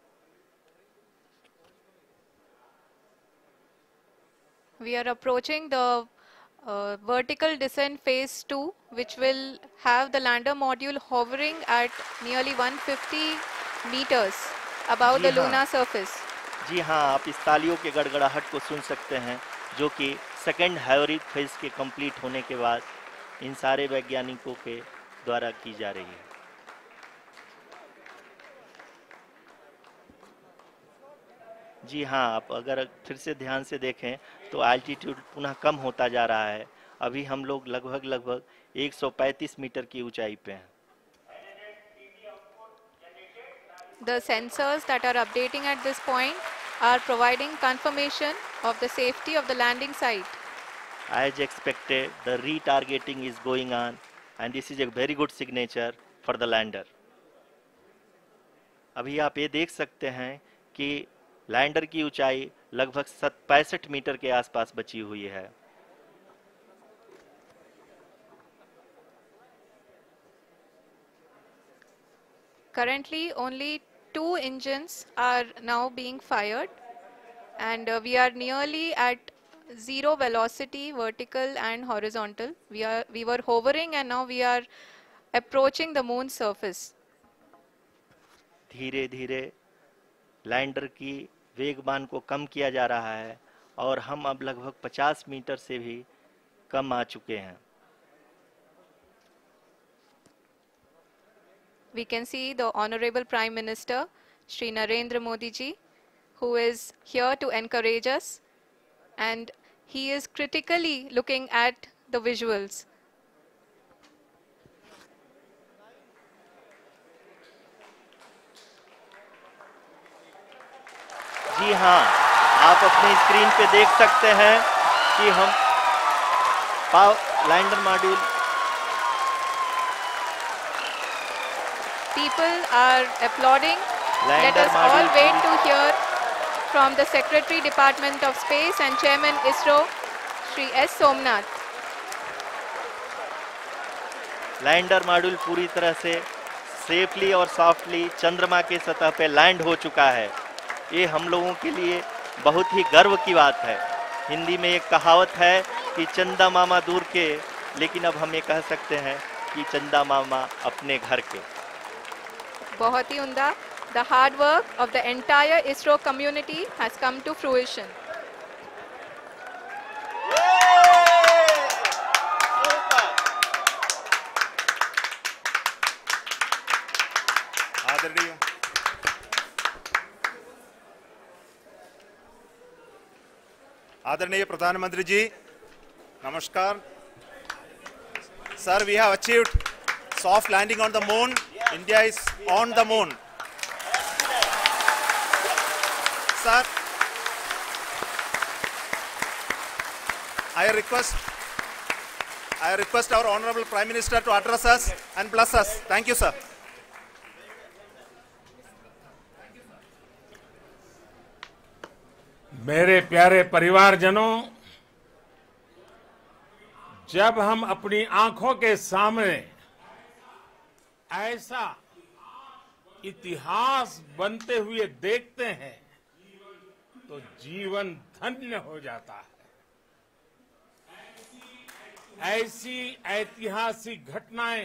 We are approaching the vertical descent phase 2, which will have the lander module hovering at nearly 150 meters above the lunar surface. जी हाँ, आप इस तालियों के गड़गड़ाहट को सुन सकते हैं, जो कि सेकंड हाइब्रिड फेज के कंप्लीट होने के बाद इन सारे वैज्ञानिकों के द्वारा की जा रही है। जी हाँ, आप अगर फिर से ध्यान से देखें तो एल्टीट्यूड पुनः कम होता जा रहा है। अभी हम लोग लगभग 135 मीटर की ऊंचाई पे हैं। The sensors that are updating at this point are providing confirmation of the safety of the landing site. As expected, the retargeting is going on and this is a very good signature for the lander. अभी आप ये देख सकते हैं कि lander की ऊंचाई लगभग 65 मीटर के आसपास बची हुई है। Currently, only 2 engines are now being fired, and we are nearly at zero velocity, vertical and horizontal. We were hovering, and now we are approaching the moon's surface. धीरे धीरे लैंडर की वेगमान को कम किया जा रहा है और हम अब लगभग 50 मीटर से भी कम आ चुके हैं। We can see the Honorable Prime Minister, Shri Narendra Modi ji, who is here to encourage us, and he is critically looking at the visuals. जी हाँ, आप अपनी स्क्रीन पे देख सकते हैं कि हम lander module people are applauding. Let lander us all module wait to hear from the Secretary Department of Space and Chairman ISRO, Shri S. Somnath. Lander module पूरी तरह से सेफली और सॉफ्टली चंद्रमा के सतह पे लैंड हो चुका है। ये हम लोगों के लिए बहुत ही गर्व की बात है। हिंदी में एक कहावत है कि चंदा मामा दूर के, लेकिन अब हम ये कह सकते हैं कि चंदा मामा अपने घर के। बहुत ही उम्दा। The hard work of the entire ISRO community has come to fruition. आदरणीय आदरणीय प्रधानमंत्री जी, नमस्कार। Sir, we have achieved soft landing on the moon. India is on the moon. Sir, I request our Honorable Prime Minister to address us and bless us. Thank you, sir. मेरे प्यारे परिवारजनों, जब हम अपनी आंखों के सामने ऐसा इतिहास बनते हुए देखते हैं तो जीवन धन्य हो जाता है। ऐसी ऐतिहासिक घटनाएं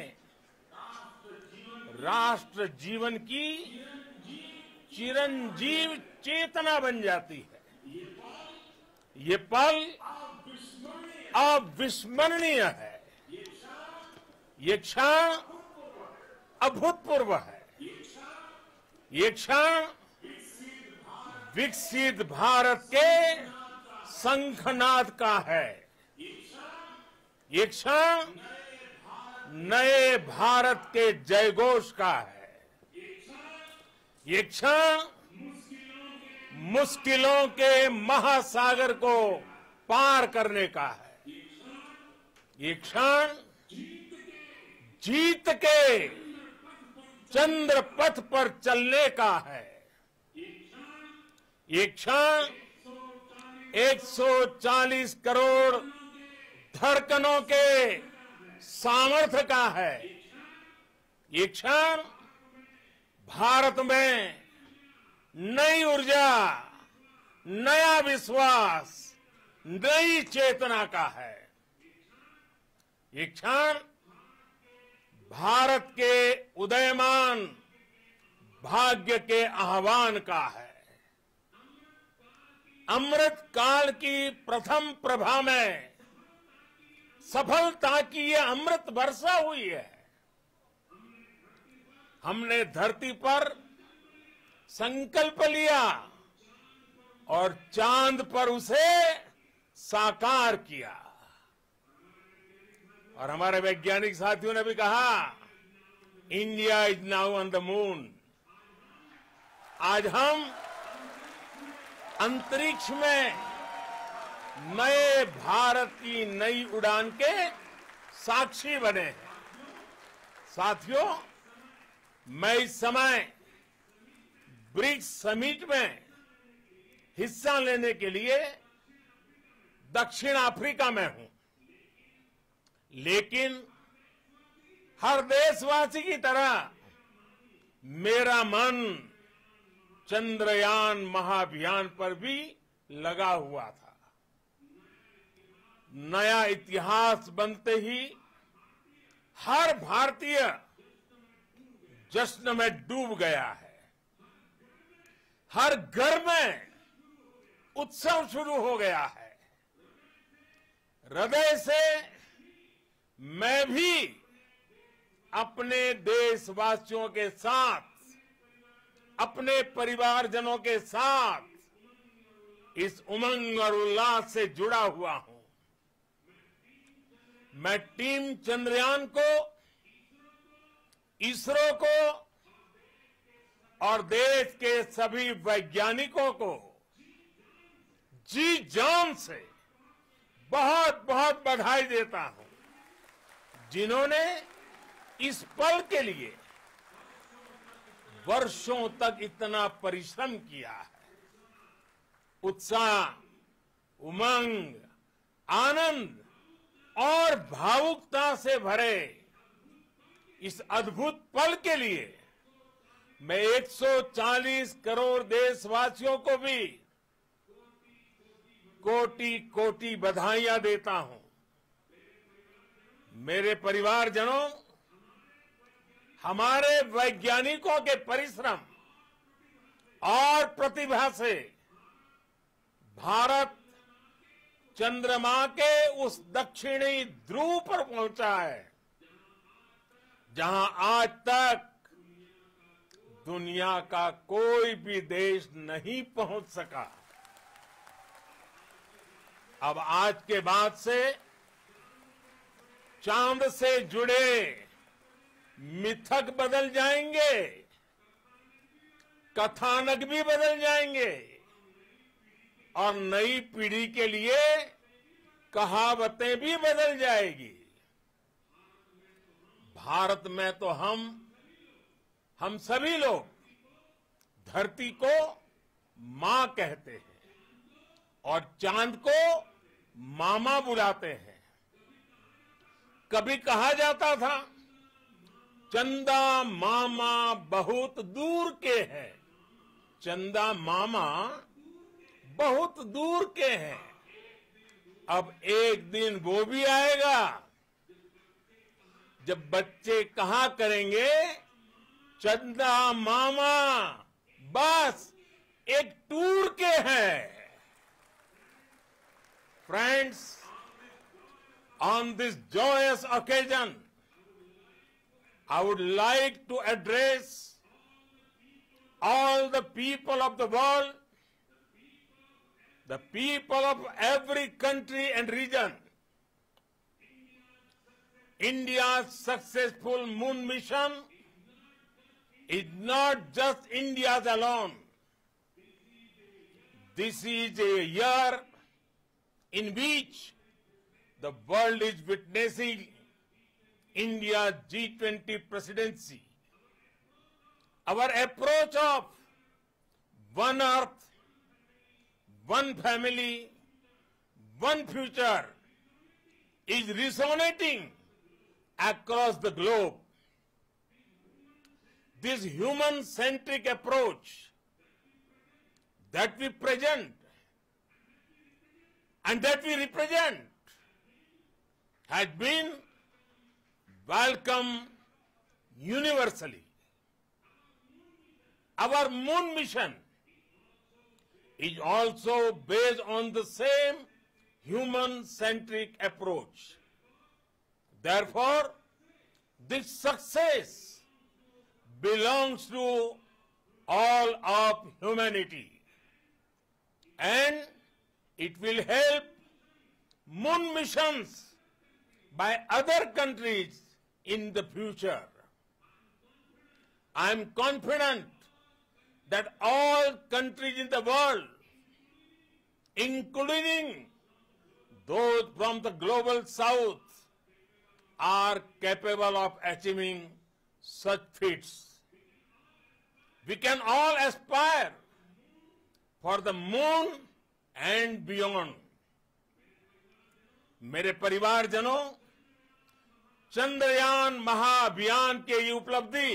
राष्ट्र जीवन की चिरंजीव चेतना बन जाती है। ये पल अविस्मरणीय है। ये क्षण अभूतपूर्व है। ये क्षण विकसित भारत के शंखनाद का है। ये क्षण नए भारत के जयघोष का है। ये क्षण मुश्किलों के महासागर को पार करने का है। ये क्षण जीत के चंद्र पथ पर चलने का है। ये क्षण 140 करोड़ धड़कनों के सामर्थ्य का है। ये क्षण भारत में नई ऊर्जा, नया विश्वास, नई चेतना का है। ये क्षण भारत के उदयमान भाग्य के आह्वान का है। अमृत काल की प्रथम प्रभा में सफलता की ये अमृत वर्षा हुई है। हमने धरती पर संकल्प लिया और चांद पर उसे साकार किया। और हमारे वैज्ञानिक साथियों ने भी कहा, India is now on the moon. आज हम अंतरिक्ष में नए भारत की नई उड़ान के साक्षी बने हैं। साथियों, मैं इस समय ब्रिक्स समिट में हिस्सा लेने के लिए दक्षिण अफ्रीका में हूं, लेकिन हर देशवासी की तरह मेरा मन चंद्रयान महाअभियान पर भी लगा हुआ था। नया इतिहास बनते ही हर भारतीय जश्न में डूब गया है। हर घर में उत्सव शुरू हो गया है। हृदय से मैं भी अपने देशवासियों के साथ, अपने परिवारजनों के साथ इस उमंग और उल्लास से जुड़ा हुआ हूं। मैं टीम चंद्रयान को, इसरो को और देश के सभी वैज्ञानिकों को जी जान से बहुत बहुत बधाई देता हूं, जिन्होंने इस पल के लिए वर्षों तक इतना परिश्रम किया है। उत्साह, उमंग, आनंद और भावुकता से भरे इस अद्भुत पल के लिए मैं 140 करोड़ देशवासियों को भी कोटि कोटि बधाइयां देता हूं। मेरे परिवारजनों, हमारे वैज्ञानिकों के परिश्रम और प्रतिभा से भारत चंद्रमा के उस दक्षिणी ध्रुव पर पहुंचा है जहां आज तक दुनिया का कोई भी देश नहीं पहुंच सका। अब आज के बाद से चांद से जुड़े मिथक बदल जाएंगे, कथानक भी बदल जाएंगे और नई पीढ़ी के लिए कहावतें भी बदल जाएगी। भारत में तो हम सभी लोग धरती को मां कहते हैं और चांद को मामा बुलाते हैं। कभी कहा जाता था, चंदा मामा बहुत दूर के हैं। चंदा मामा बहुत दूर के हैं। अब एक दिन वो भी आएगा जब बच्चे कहा करेंगे, चंदा मामा बस एक टूर के हैं। Friends, on this joyous occasion, I would like to address all the people of the world, the people of every country and region. India's successful moon mission is not just India's alone. This is a year in which the world is witnessing India's G20 presidency. Our approach of one earth, one family, one future is resonating across the globe. This human-centric approach that we present and that we represent has been welcomed universally. Our moon mission is also based on the same human-centric approach. Therefore, this success belongs to all of humanity, and it will help moon missions by other countries in the future. I am confident that all countries in the world, including those from the global south, are capable of achieving such feats. We can all aspire for the moon and beyond. मेरे परिवारजनों, चंद्रयान महाअभियान की ये उपलब्धि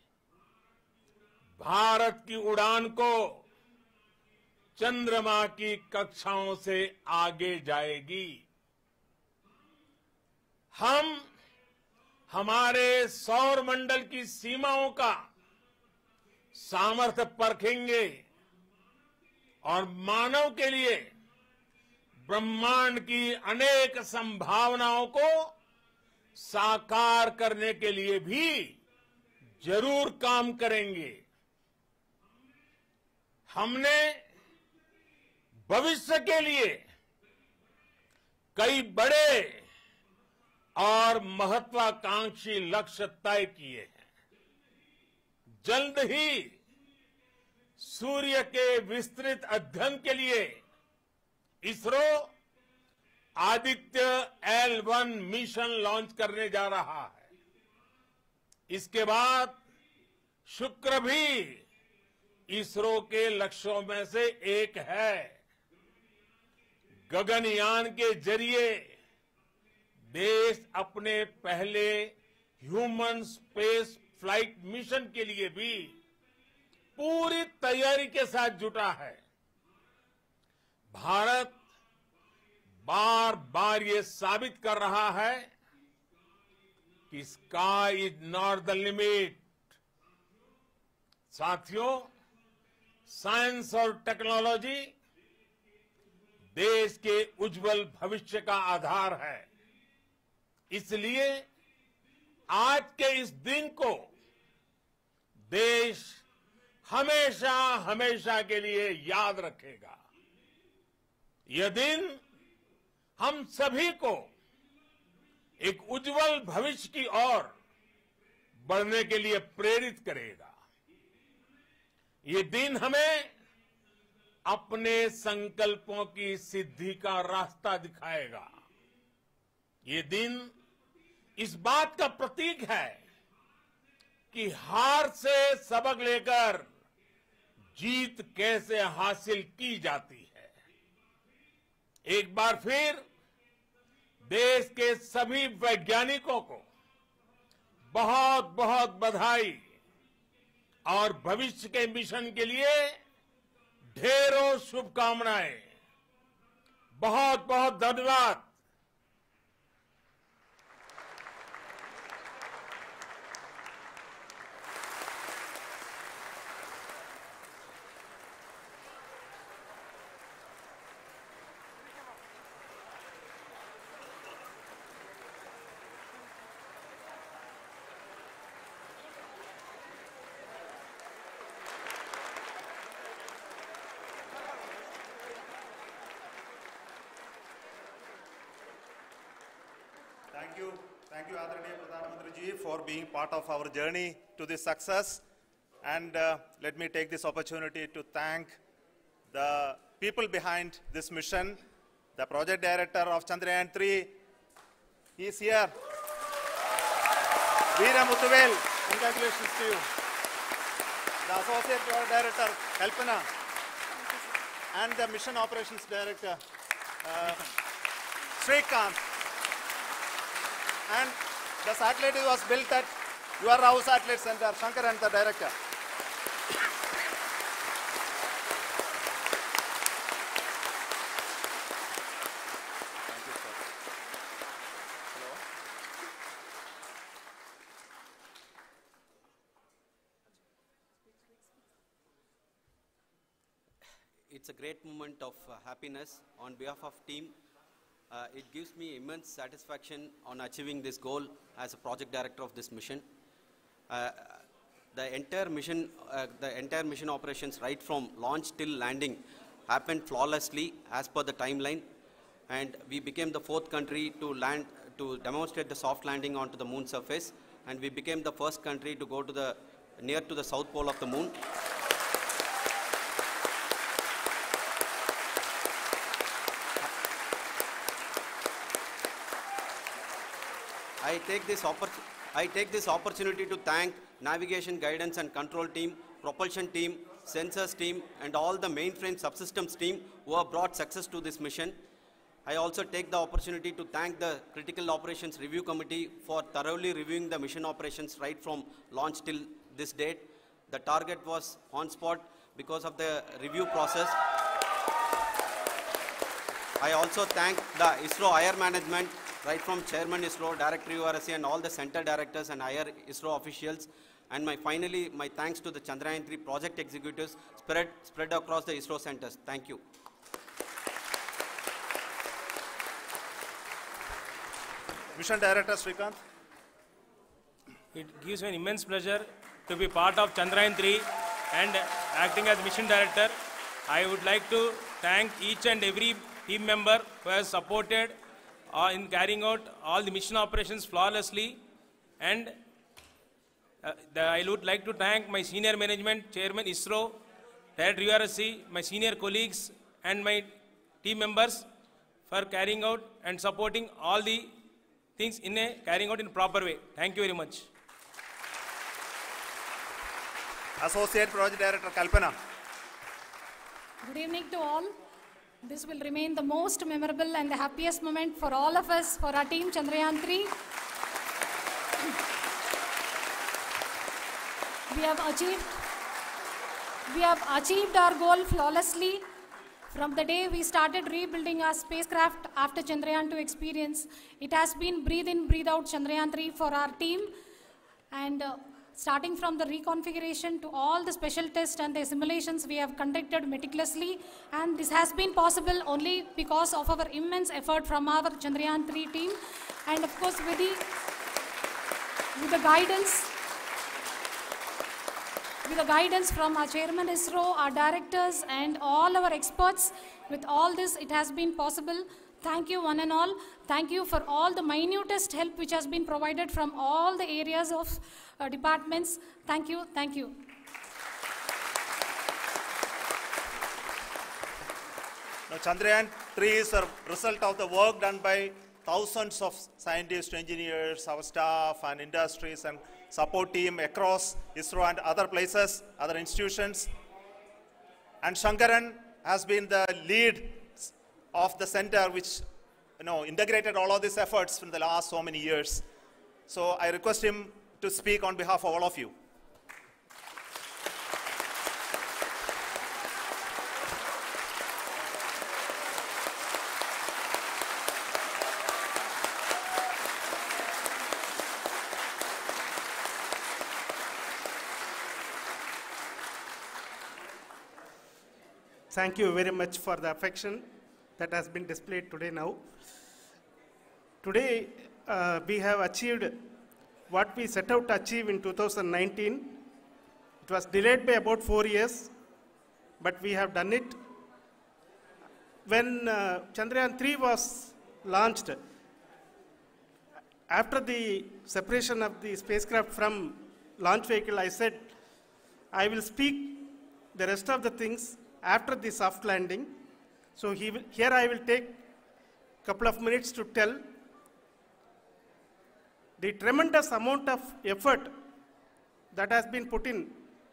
भारत की उड़ान को चंद्रमा की कक्षाओं से आगे जाएगी। हम हमारे सौर मंडल की सीमाओं का सामर्थ्य परखेंगे और मानव के लिए ब्रह्मांड की अनेक संभावनाओं को साकार करने के लिए भी जरूर काम करेंगे। हमने भविष्य के लिए कई बड़े और महत्वाकांक्षी लक्ष्य तय किए हैं। जल्द ही सूर्य के विस्तृत अध्ययन के लिए ISRO Aditya L1 mission launch करने जा रहा है। इसके बाद शुक्र भी इसरो के लक्ष्यों में से एक है। गगनयान के जरिए देश अपने पहले ह्यूमन स्पेस फ्लाइट मिशन के लिए भी पूरी तैयारी के साथ जुटा है। भारत बार बार ये साबित कर रहा है कि sky is not the limit. साथियों, साइंस और टेक्नोलॉजी देश के उज्जवल भविष्य का आधार है। इसलिए आज के इस दिन को देश हमेशा हमेशा के लिए याद रखेगा। यह दिन हम सभी को एक उज्जवल भविष्य की ओर बढ़ने के लिए प्रेरित करेगा। ये दिन हमें अपने संकल्पों की सिद्धि का रास्ता दिखाएगा। ये दिन इस बात का प्रतीक है कि हार से सबक लेकर जीत कैसे हासिल की जाती है। एक बार फिर देश के सभी वैज्ञानिकों को बहुत बहुत बधाई और भविष्य के मिशन के लिए ढेरों शुभकामनाएं। बहुत बहुत धन्यवाद। Thank you, Adaraniya Pradhan Mantri ji, for being part of our journey to this success. And let me take this opportunity to thank the people behind this mission. The project director of Chandrayaan-3, he is here. Veera Muthuvel, congratulations to you. The associate project director, Kalpana, and the mission operations director, Srikanth. And the satellite was built at your Rao Satellite Center, Shankar and the director. Thank you, sir. Hello. It's a great moment of happiness on behalf of team. It gives me immense satisfaction on achieving this goal as a project director of this mission. The entire mission operations right from launch till landing happened flawlessly as per the timeline, and we became the 4th country to demonstrate the soft landing onto the moon surface, and we became the first country to go to near to the south pole of the moon. I take this opportunity to thank navigation, guidance and control team, propulsion team, sensors team and all the mainframe subsystems team who have brought success to this mission. I also take the opportunity to thank the Critical Operations Review Committee for thoroughly reviewing the mission operations right from launch till this date. The target was on spot because of the review process. I also thank the ISRO higher management, right from Chairman ISRO, Director URSC, and all the center directors and higher ISRO officials. And finally, my thanks to the Chandrayaan-3 project executives spread across the ISRO centers. Thank you. Mission Director Srikanth. It gives me an immense pleasure to be part of Chandrayaan-3 and acting as Mission Director. I would like to thank each and every team member who has supported in carrying out all the mission operations flawlessly, and I would like to thank my senior management, Chairman ISRO, Director URSC, my senior colleagues and my team members for carrying out and supporting all the things carrying out in a proper way. Thank you very much. Associate Project Director Kalpana. Good evening to all. This will remain the most memorable and the happiest moment for all of us, for our team Chandrayaan 3. We have achieved our goal flawlessly. From the day we started rebuilding our spacecraft after Chandrayaan 2 experience, it has been breathe in, breathe out Chandrayaan 3 for our team. And starting from the reconfiguration to all the special tests and the simulations we have conducted meticulously, and this has been possible only because of our immense effort from our Chandrayaan 3 team, and of course with the guidance from our chairman ISRO, our directors and all our experts. With all this, it has been possible. Thank you one and all. Thank you for all the minutest help which has been provided from all the areas of departments. Thank you. Thank you. Now, Chandrayaan 3 is a result of the work done by thousands of scientists, engineers, our staff and industries and support team across ISRO and other places, other institutions. And Shankaran has been the lead of the center which integrated all of these efforts in the last so many years. So I request him to speak on behalf of all of you. Thank you very much for the affection that has been displayed today now. Today, we have achieved what we set out to achieve in 2019. It was delayed by about 4 years, but we have done it. When Chandrayaan 3 was launched, after the separation of the spacecraft from launch vehicle, I said, I will speak the rest of the things after the soft landing. So here I will take a couple of minutes to tell the tremendous amount of effort that has been put in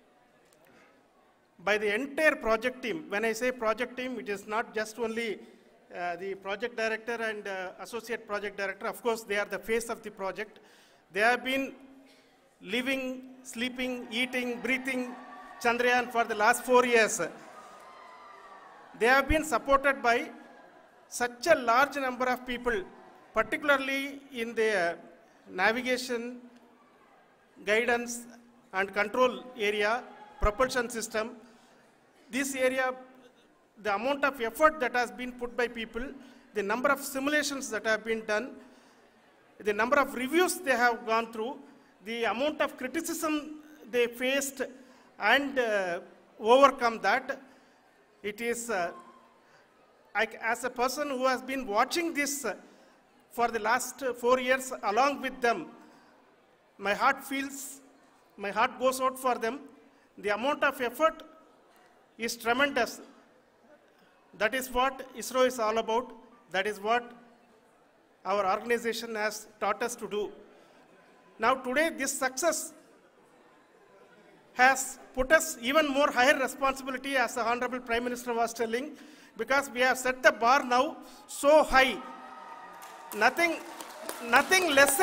by the entire project team. When I say project team, it is not just only the project director and associate project director. Of course, they are the face of the project. They have been living, sleeping, eating, breathing Chandrayaan for the last 4 years. They have been supported by such a large number of people, particularly in the navigation, guidance and control area, propulsion system. This area, the amount of effort that has been put by people, the number of simulations that have been done, the number of reviews they have gone through, the amount of criticism they faced and overcome that. It is, as a person who has been watching this for the last 4 years along with them, my heart goes out for them. The amount of effort is tremendous. That is what ISRO is all about. That is what our organization has taught us to do. Now today, this success has put us even more higher responsibility, as the Honorable Prime Minister was telling, because we have set the bar now so high. Nothing less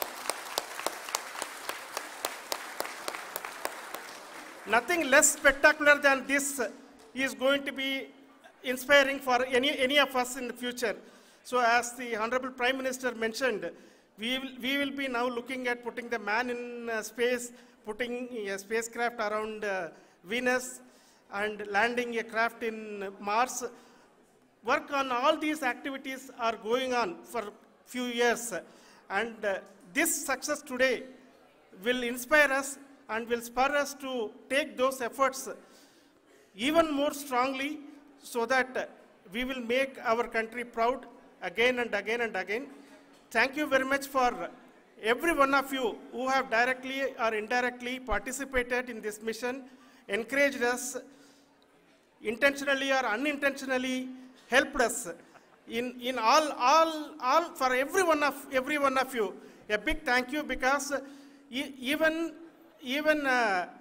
spectacular than this is going to be inspiring for any of us in the future. So as the Honorable Prime Minister mentioned, we will be now looking at putting the man in space, putting a spacecraft around Venus and landing a craft in Mars. Work on all these activities are going on for a few years. And this success today will inspire us and will spur us to take those efforts even more strongly so that we will make our country proud again and again and again. Thank you very much for every one of you who have directly or indirectly participated in this mission, encouraged us, intentionally or unintentionally helped us in all for every one of you. A big thank you, because even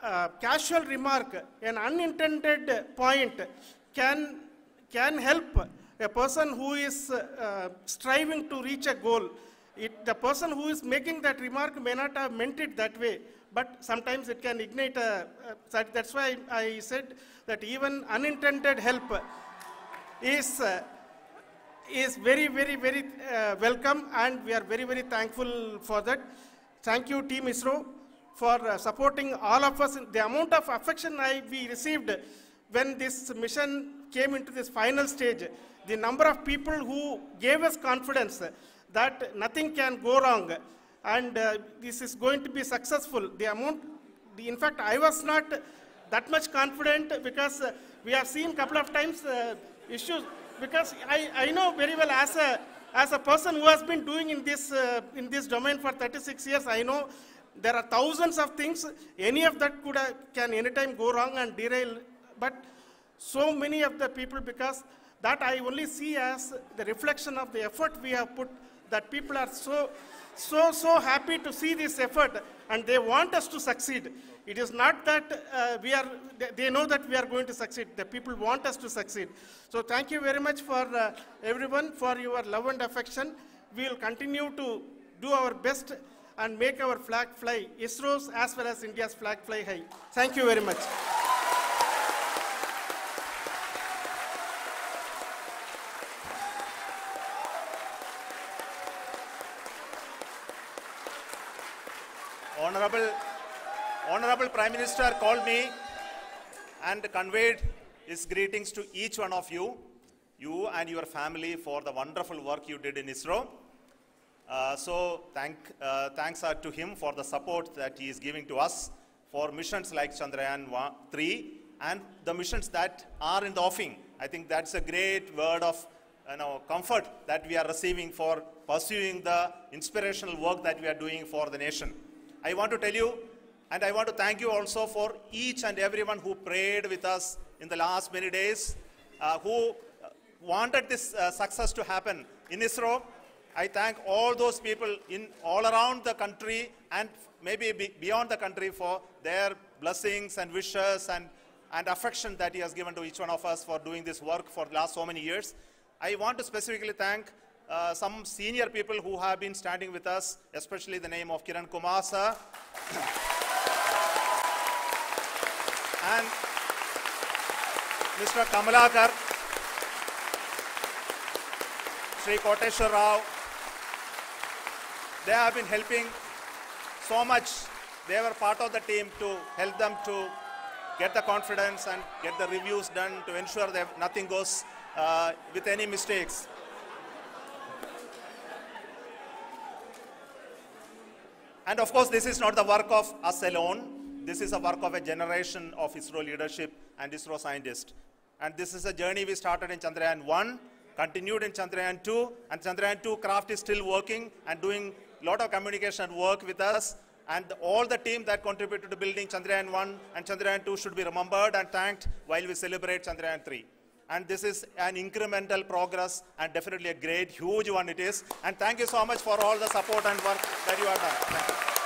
casual remark, an unintended point can help a person who is striving to reach a goal. The person who is making that remark may not have meant it that way, but sometimes it can ignite that's why I said that even unintended help is very, very, very welcome, and we are very, very thankful for that. Thank you, Team ISRO, for supporting all of us. The amount of affection we received when this mission came into this final stage, the number of people who gave us confidence that nothing can go wrong and this is going to be successful. In fact, I was not that much confident because we have seen a couple of times issues, because I know very well as a person who has been doing in this domain for 36 years, I know there are thousands of things. Any of that can anytime go wrong and derail. But so many of the people, because that I only see as the reflection of the effort we have put, that people are so happy to see this effort and they want us to succeed. It is not that they know that we are going to succeed. The people want us to succeed. So thank you very much for everyone for your love and affection. We will continue to do our best and make our flag fly, ISRO's as well as India's flag fly high. Thank you very much. Honorable Prime Minister called me and conveyed his greetings to each one of you and your family for the wonderful work you did in ISRO. So thanks are to him for the support that he is giving to us for missions like Chandrayaan 3 and the missions that are in the offing. I think that's a great word of comfort that we are receiving for pursuing the inspirational work that we are doing for the nation. I want to tell you, and I want to thank you also for each and everyone who prayed with us in the last many days, who wanted this success to happen in ISRO. I thank all those people all around the country and maybe beyond the country for their blessings and wishes and affection that he has given to each one of us for doing this work for the last so many years. I want to specifically thank some senior people who have been standing with us, especially the name of Kiran Kumar sir and Mr. Kamalakar, Sri Koteshwar Rao. They have been helping so much. They were part of the team to help them to get the confidence and get the reviews done to ensure that nothing goes with any mistakes. And of course, this is not the work of us alone. This is a work of a generation of ISRO leadership and ISRO scientists. And this is a journey we started in Chandrayaan 1, continued in Chandrayaan 2, and Chandrayaan 2 craft is still working and doing a lot of communication work with us. And all the team that contributed to building Chandrayaan 1 and Chandrayaan 2 should be remembered and thanked while we celebrate Chandrayaan 3. And this is an incremental progress and definitely a great, huge one it is. And thank you so much for all the support and work that you have done. Thank you.